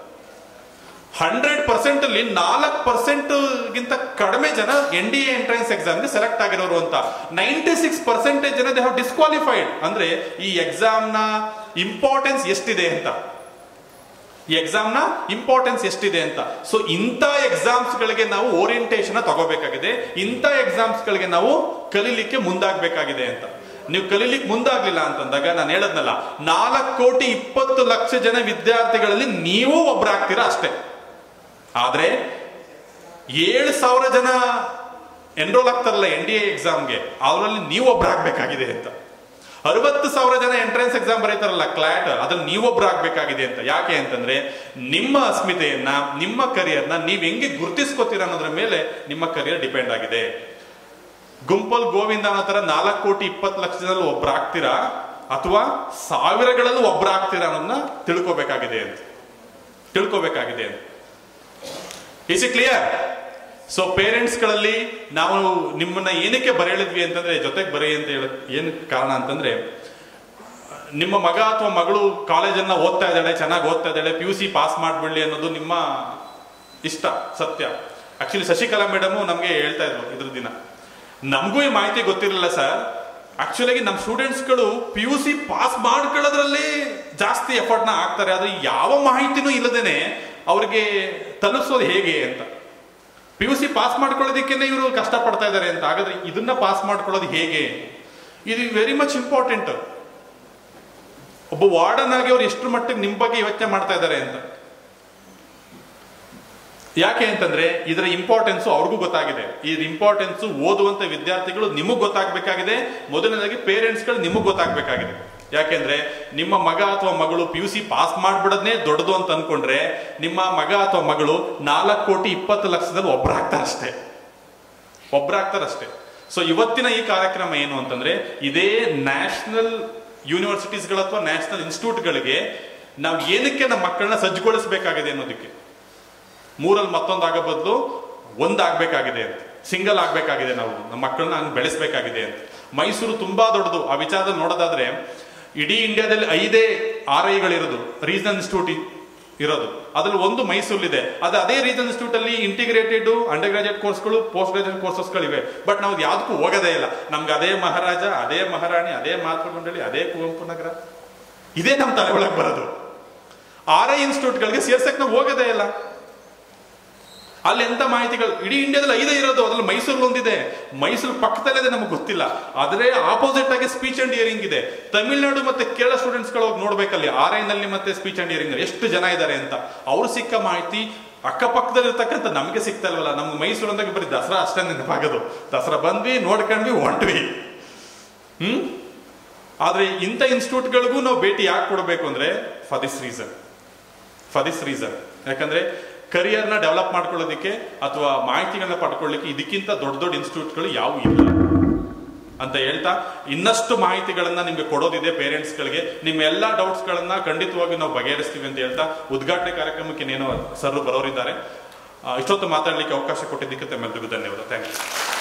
100% ಅಲ್ಲಿ 4% ಗಿಂತ ಕಡಿಮೆ ಜನ NDA ಎಂಟ್ರೆನ್ಸ್ ಎಕ್ಸಾಮ್ಗೆ ಸೆಲೆಕ್ಟ್ ಆಗಿರೋರು ಅಂತ. 96% ಜನ ದೇ ಹ್ಯಾವ್ ಡಿಸ್ಕ್ವಾಲಿಫೈಡ್. ಅಂದ್ರೆ ಈ ಎಕ್ಸಾಮ್ ನ ಇಂಪಾರ್ಟೆನ್ಸ್ ಎಷ್ಟಿದೆ ಅಂತ, ಈ ಎಕ್ಸಾಮ್ ನ ಇಂಪಾರ್ಟೆನ್ಸ್ ಎಷ್ಟಿದೆ ಅಂತ. ಸೊ ಇಂಥ ಎಕ್ಸಾಮ್ಸ್ ಗಳಿಗೆ ನಾವು ಓರಿಯಂಟೇಶನ್ ತಗೋಬೇಕಾಗಿದೆ. ಇಂಥ ಎಕ್ಸಾಮ್ಸ್ ಗಳಿಗೆ ನಾವು ಕಲೀಲಿಕ್ಕೆ ಮುಂದಾಗಬೇಕಾಗಿದೆ ಅಂತ. ನೀವು ಕಲೀಲಿಕ್ಕೆ ಮುಂದಾಗ್ಲಿಲ್ಲ ಅಂತಂದಾಗ ನಾನು ಹೇಳದ್ನಲ್ಲ, 4,20,00,000 ಜನ ವಿದ್ಯಾರ್ಥಿಗಳಲ್ಲಿ ನೀವು ಒಬ್ಬರಾಗ್ತೀರಾ ಅಷ್ಟೇ. ಆದ್ರೆ 7,000 ಜನ ಎನ್ರೋಲ್ ಆಗ್ತಾರಲ್ಲ NDA ಎಕ್ಸಾಮ್ಗೆ, ಅವರಲ್ಲಿ ನೀವು ಒಬ್ಬರಾಗಬೇಕಾಗಿದೆ ಅಂತ. 60,000 ಜನ ಎಂಟ್ರೆನ್ಸ್ ಎಕ್ಸಾಮ್ ಬರೀತಾರಲ್ಲ ಕ್ಲಾಟ್, ಅದ್ರಲ್ಲಿ ನೀವೊಬ್ರು ಆಗ್ಬೇಕಾಗಿದೆ ಅಂತ. ಯಾಕೆ ಅಂತಂದ್ರೆ ನಿಮ್ಮ ಅಸ್ಮಿತೆಯನ್ನ, ನಿಮ್ಮ ಕರಿಯರ್ನ ನೀವ್ ಹೆಂಗೆ ಗುರುತಿಸ್ಕೋತೀರ ಅನ್ನೋದ್ರ ಮೇಲೆ ನಿಮ್ಮ ಕರಿಯರ್ ಡಿಪೆಂಡ್ ಆಗಿದೆ. ಗುಂಪಲ್ ಗೋವಿಂದ ಅನ್ನೋ ತರ 4,20,00,000 ಜನರಲ್ಲಿ ಒಬ್ಬರಾಗ್ತೀರಾ ಅಥವಾ ಸಾವಿರಗಳಲ್ಲೂ ಒಬ್ಬರಾಗ್ತೀರಾ ಅನ್ನೋದನ್ನ ತಿಳ್ಕೋಬೇಕಾಗಿದೆ ಅಂತ. Is it clear? So parents ಗಳಲ್ಲಿ ನಾವು ನಿಮ್ಮನ್ನ ಏನಕ್ಕೆ ಬರೆಯಳಿದ್ವಿ ಅಂತಂದ್ರೆ, ಜೊತೆಗೆ ಬರೀ ಅಂತ ಹೇಳ ಏನ್ ಕಾರಣ ಅಂತಂದ್ರೆ, ನಿಮ್ಮ ಮಗ ಅಥವಾ ಮಗಳು ಕಾಲೇಜನ್ನ ಓದ್ತಾ ಇದ್ದಾಳೆ, ಚೆನ್ನಾಗಿ ಓದ್ತಾ ಇದ್ದಾಳೆ, PUC ಪಾಸ್ ಮಾಡ್ಬಿಡ್ಲಿ ಅನ್ನೋದು ನಿಮ್ಮ ಇಷ್ಟ, ಸತ್ಯ. ಆಕ್ಚುಲಿ ಶಶಿಕಲಾ ಮೇಡಮ್ ನಮ್ಗೆ ಹೇಳ್ತಾ ಇದ್ರು ಇದ್ರ ದಿನ. ನಮಗೂ ಈ ಮಾಹಿತಿ ಗೊತ್ತಿರಲಿಲ್ಲ ಸರ್. ಆಕ್ಚುಲಿ ನಮ್ಮ ಸ್ಟೂಡೆಂಟ್ಸ್ಗಳು PUC ಪಾಸ್ ಮಾಡ್ಕೊಳ್ಳೋದ್ರಲ್ಲಿ ಜಾಸ್ತಿ ಎಫರ್ಟ್ನ ಹಾಕ್ತಾರೆ. ಆದ್ರೆ ಯಾವ ಮಾಹಿತಿನೂ ಇಲ್ಲದೇನೆ ಅವ್ರಿಗೆ ತಲುಪಿಸೋದು ಹೇಗೆ ಅಂತ. PUC ಪಾಸ್ ಮಾಡ್ಕೊಳ್ಳೋದಕ್ಕೇನೆ ಇವರು ಕಷ್ಟಪಡ್ತಾ ಇದ್ದಾರೆ ಅಂತ. ಹಾಗಾದ್ರೆ ಇದನ್ನ ಪಾಸ್ ಮಾಡ್ಕೊಳ್ಳೋದು ಹೇಗೆ? ಇದು ವೆರಿ ಮಚ್ ಇಂಪಾರ್ಟೆಂಟ್. ಒಬ್ಬ ವಾರ್ಡನ್ ಆಗಿ ಅವ್ರು ಎಷ್ಟು ಮಟ್ಟಿಗೆ ನಿಮ್ಮ ಬಗ್ಗೆ ಯೋಚನೆ ಮಾಡ್ತಾ ಇದ್ದಾರೆ ಅಂತ. ಯಾಕೆ ಅಂತಂದ್ರೆ ಇದರ ಇಂಪಾರ್ಟೆನ್ಸ್ ಅವ್ರಿಗೂ ಗೊತ್ತಾಗಿದೆ. ಈ ಇಂಪಾರ್ಟೆನ್ಸ್ ಓದುವಂತ ವಿದ್ಯಾರ್ಥಿಗಳು ನಿಮಗ್ ಗೊತ್ತಾಗಬೇಕಾಗಿದೆ. ಮೊದಲನೇದಾಗಿ ಪೇರೆಂಟ್ಸ್ಗಳು ನಿಮಗ್ ಗೊತ್ತಾಗಬೇಕಾಗಿದೆ. ಯಾಕೆಂದ್ರೆ ನಿಮ್ಮ ಮಗ ಅಥವಾ ಮಗಳು PUC ಪಾಸ್ ಮಾಡ್ಬಿಡೋದನ್ನೇ ದೊಡ್ಡದು ಅಂತ ಅನ್ಕೊಂಡ್ರೆ ನಿಮ್ಮ ಮಗ ಅಥವಾ ಮಗಳು 4,20,00,000 ಒಬ್ಬರಾಗ್ತಾರಷ್ಟೇ. ಸೊ ಇವತ್ತಿನ ಈ ಕಾರ್ಯಕ್ರಮ ಏನು ಅಂತಂದ್ರೆ ಇದೇ ನ್ಯಾಷನಲ್ ಯೂನಿವರ್ಸಿಟೀಸ್ಗಳು ಅಥವಾ ನ್ಯಾಷನಲ್ ಇನ್ಸ್ಟಿಟ್ಯೂಟ್ಗಳಿಗೆ ನಾವು ಏನಕ್ಕೆ ನಮ್ಮ ಮಕ್ಕಳನ್ನ ಸಜ್ಜುಗೊಳಿಸಬೇಕಾಗಿದೆ ಅನ್ನೋದಕ್ಕೆ. 3ರಲ್ಲಿ ಮತ್ತೊಂದಾಗ ಬದಲು ಒಂದಾಗಬೇಕಾಗಿದೆ ಅಂತ, ಸಿಂಗಲ್ ಆಗಬೇಕಾಗಿದೆ, ನಾವು ನಮ್ಮ ಮಕ್ಕಳನ್ನ ಹಂಗೆ ಬೆಳೆಸಬೇಕಾಗಿದೆ ಅಂತ. ಮೈಸೂರು ತುಂಬಾ ದೊಡ್ಡದು. ಆ ವಿಚಾರದಲ್ಲಿ ನೋಡೋದಾದ್ರೆ ಇಡೀ ಇಂಡಿಯಾದಲ್ಲಿ 5 RIಗಳಿರೋದು, ರೀಜನಲ್ ಇನ್ಸ್ಟಿಟ್ಯೂಟ್ ಇರೋದು. ಅದ್ರಲ್ಲಿ ಒಂದು ಮೈಸೂರಲ್ಲಿದೆ. ಅದೇ ರೀಜನಲ್ ಇನ್ಸ್ಟಿಟ್ಯೂಟ್ ಅಲ್ಲಿ ಇಂಟಿಗ್ರೇಟೆಡ್ ಅಂಡರ್ ಗ್ರಾಜುಯೇಟ್ ಕೋರ್ಸ್ಗಳು, ಪೋಸ್ಟ್ ಗ್ರಾಜುಯೇಟ್ ಕೋರ್ಸಸ್ಗಳಿವೆ. ಬಟ್ ನಾವು ಯಾವ್ದಕ್ಕೂ ಹೋಗೋದೇ ಇಲ್ಲ. ನಮ್ಗೆ ಅದೇ ಮಹಾರಾಜ, ಅದೇ ಮಹಾರಾಣಿ, ಅದೇ ಮಹಾತ್ಮ ಮಂಡಳಿ, ಅದೇ ಕುವೆಂಪು ನಗರ, ಇದೇ ನಮ್ಮ ತಲೆ ಒಳಗೆ ಬರೋದು. RI ಇನ್ಸ್ಟಿಟ್ಯೂಟ್ಗಳಿಗೆ ಸೇರ್ಸಕ್ ನಾವು ಹೋಗೋದೇ ಇಲ್ಲ. ಅಲ್ಲಿ ಎಂತ ಮಾಹಿತಿಗಳು ಇಡೀ ಇಂಡಿಯಾದಲ್ಲಿ 5 ಇರೋದು. ಅದ್ರಲ್ಲಿ ಮೈಸೂರು ಒಂದಿದೆ, ಮೈಸೂರು ಪಕ್ಕದಲ್ಲಿದೆ, ನಮಗೆ ಗೊತ್ತಿಲ್ಲ. ಆದರೆ ಆಪೋಸಿಟ್ ಆಗಿ ಸ್ಪೀಚ್ ಅಂಡ್ ಹಿಯರಿಂಗ್ ಇದೆ. ತಮಿಳುನಾಡು ಮತ್ತೆ ಕೇರಳ ಸ್ಟೂಡೆಂಟ್ಸ್ಗಳು ಹೋಗಿ ನೋಡ್ಬೇಕಲ್ಲಿ RI ನಲ್ಲಿ ಮತ್ತೆ ಸ್ಪೀಚ್ ಅಂಡ್ ಹಿಯರಿಂಗ್ ಎಷ್ಟು ಜನ ಇದ್ದಾರೆ ಅಂತ. ಅವ್ರು ಸಿಕ್ಕ ಮಾಹಿತಿ ಅಕ್ಕಪಕ್ಕದಲ್ಲಿ ಇರ್ತಕ್ಕಂಥ ನಮಗೆ ಸಿಗ್ತಾ ಇಲ್ವಲ್ಲ. ನಮ್ಗೆ ಮೈಸೂರು ಅಂದಾಗ ಬರೀ ದಸರಾ ಅಷ್ಟೇ ನೆನಪಾಗೋದು. ದಸರಾ ಬಂದ್ವಿ, ನೋಡ್ಕೊಂಡ್ವಿ, ಹೊಂಟ್ವಿ. ಆದ್ರೆ ಇಂಥ ಇನ್ಸ್ಟಿಟ್ಯೂಟ್ಗಳಿಗೂ ನಾವು ಭೇಟಿ ಯಾಕೆ ಕೊಡಬೇಕು ಅಂದ್ರೆ ಫಾರ್ ದಿಸ್ ರೀಸನ್. ಯಾಕಂದ್ರೆ ಕರಿಯರ್ನ ಡೆವಲಪ್ ಮಾಡ್ಕೊಳ್ಳೋದಕ್ಕೆ ಅಥವಾ ಮಾಹಿತಿಗಳನ್ನ ಪಡ್ಕೊಳ್ಳಿಕ್ಕೆ ಇದಕ್ಕಿಂತ ದೊಡ್ಡ ದೊಡ್ಡ ಇನ್ಸ್ಟಿಟ್ಯೂಟ್ಗಳು ಯಾವೂ ಇಲ್ಲ ಅಂತ ಹೇಳ್ತಾ, ಇನ್ನಷ್ಟು ಮಾಹಿತಿಗಳನ್ನ ನಿಮ್ಗೆ ಕೊಡೋದಿದೆ ಪೇರೆಂಟ್ಸ್ಗಳಿಗೆ. ನಿಮ್ಮ ಎಲ್ಲಾ ಡೌಟ್ಸ್ಗಳನ್ನ ಖಂಡಿತವಾಗಿ ನಾವು ಬಗೆಹರಿಸ್ತೀವಿ ಅಂತ ಹೇಳ್ತಾ ಉದ್ಘಾಟನೆ ಕಾರ್ಯಕ್ರಮಕ್ಕೆ ನೇನು ಸರ್ ಬರೋರಿದ್ದಾರೆ. ಇಷ್ಟೊತ್ತು ಮಾತಾಡ್ಲಿಕ್ಕೆ ಅವಕಾಶ ಕೊಟ್ಟಿದ್ದಕ್ಕೆ ತಮ್ಮೆಲ್ಲರಿಗೂ ಧನ್ಯವಾದ. Thank you.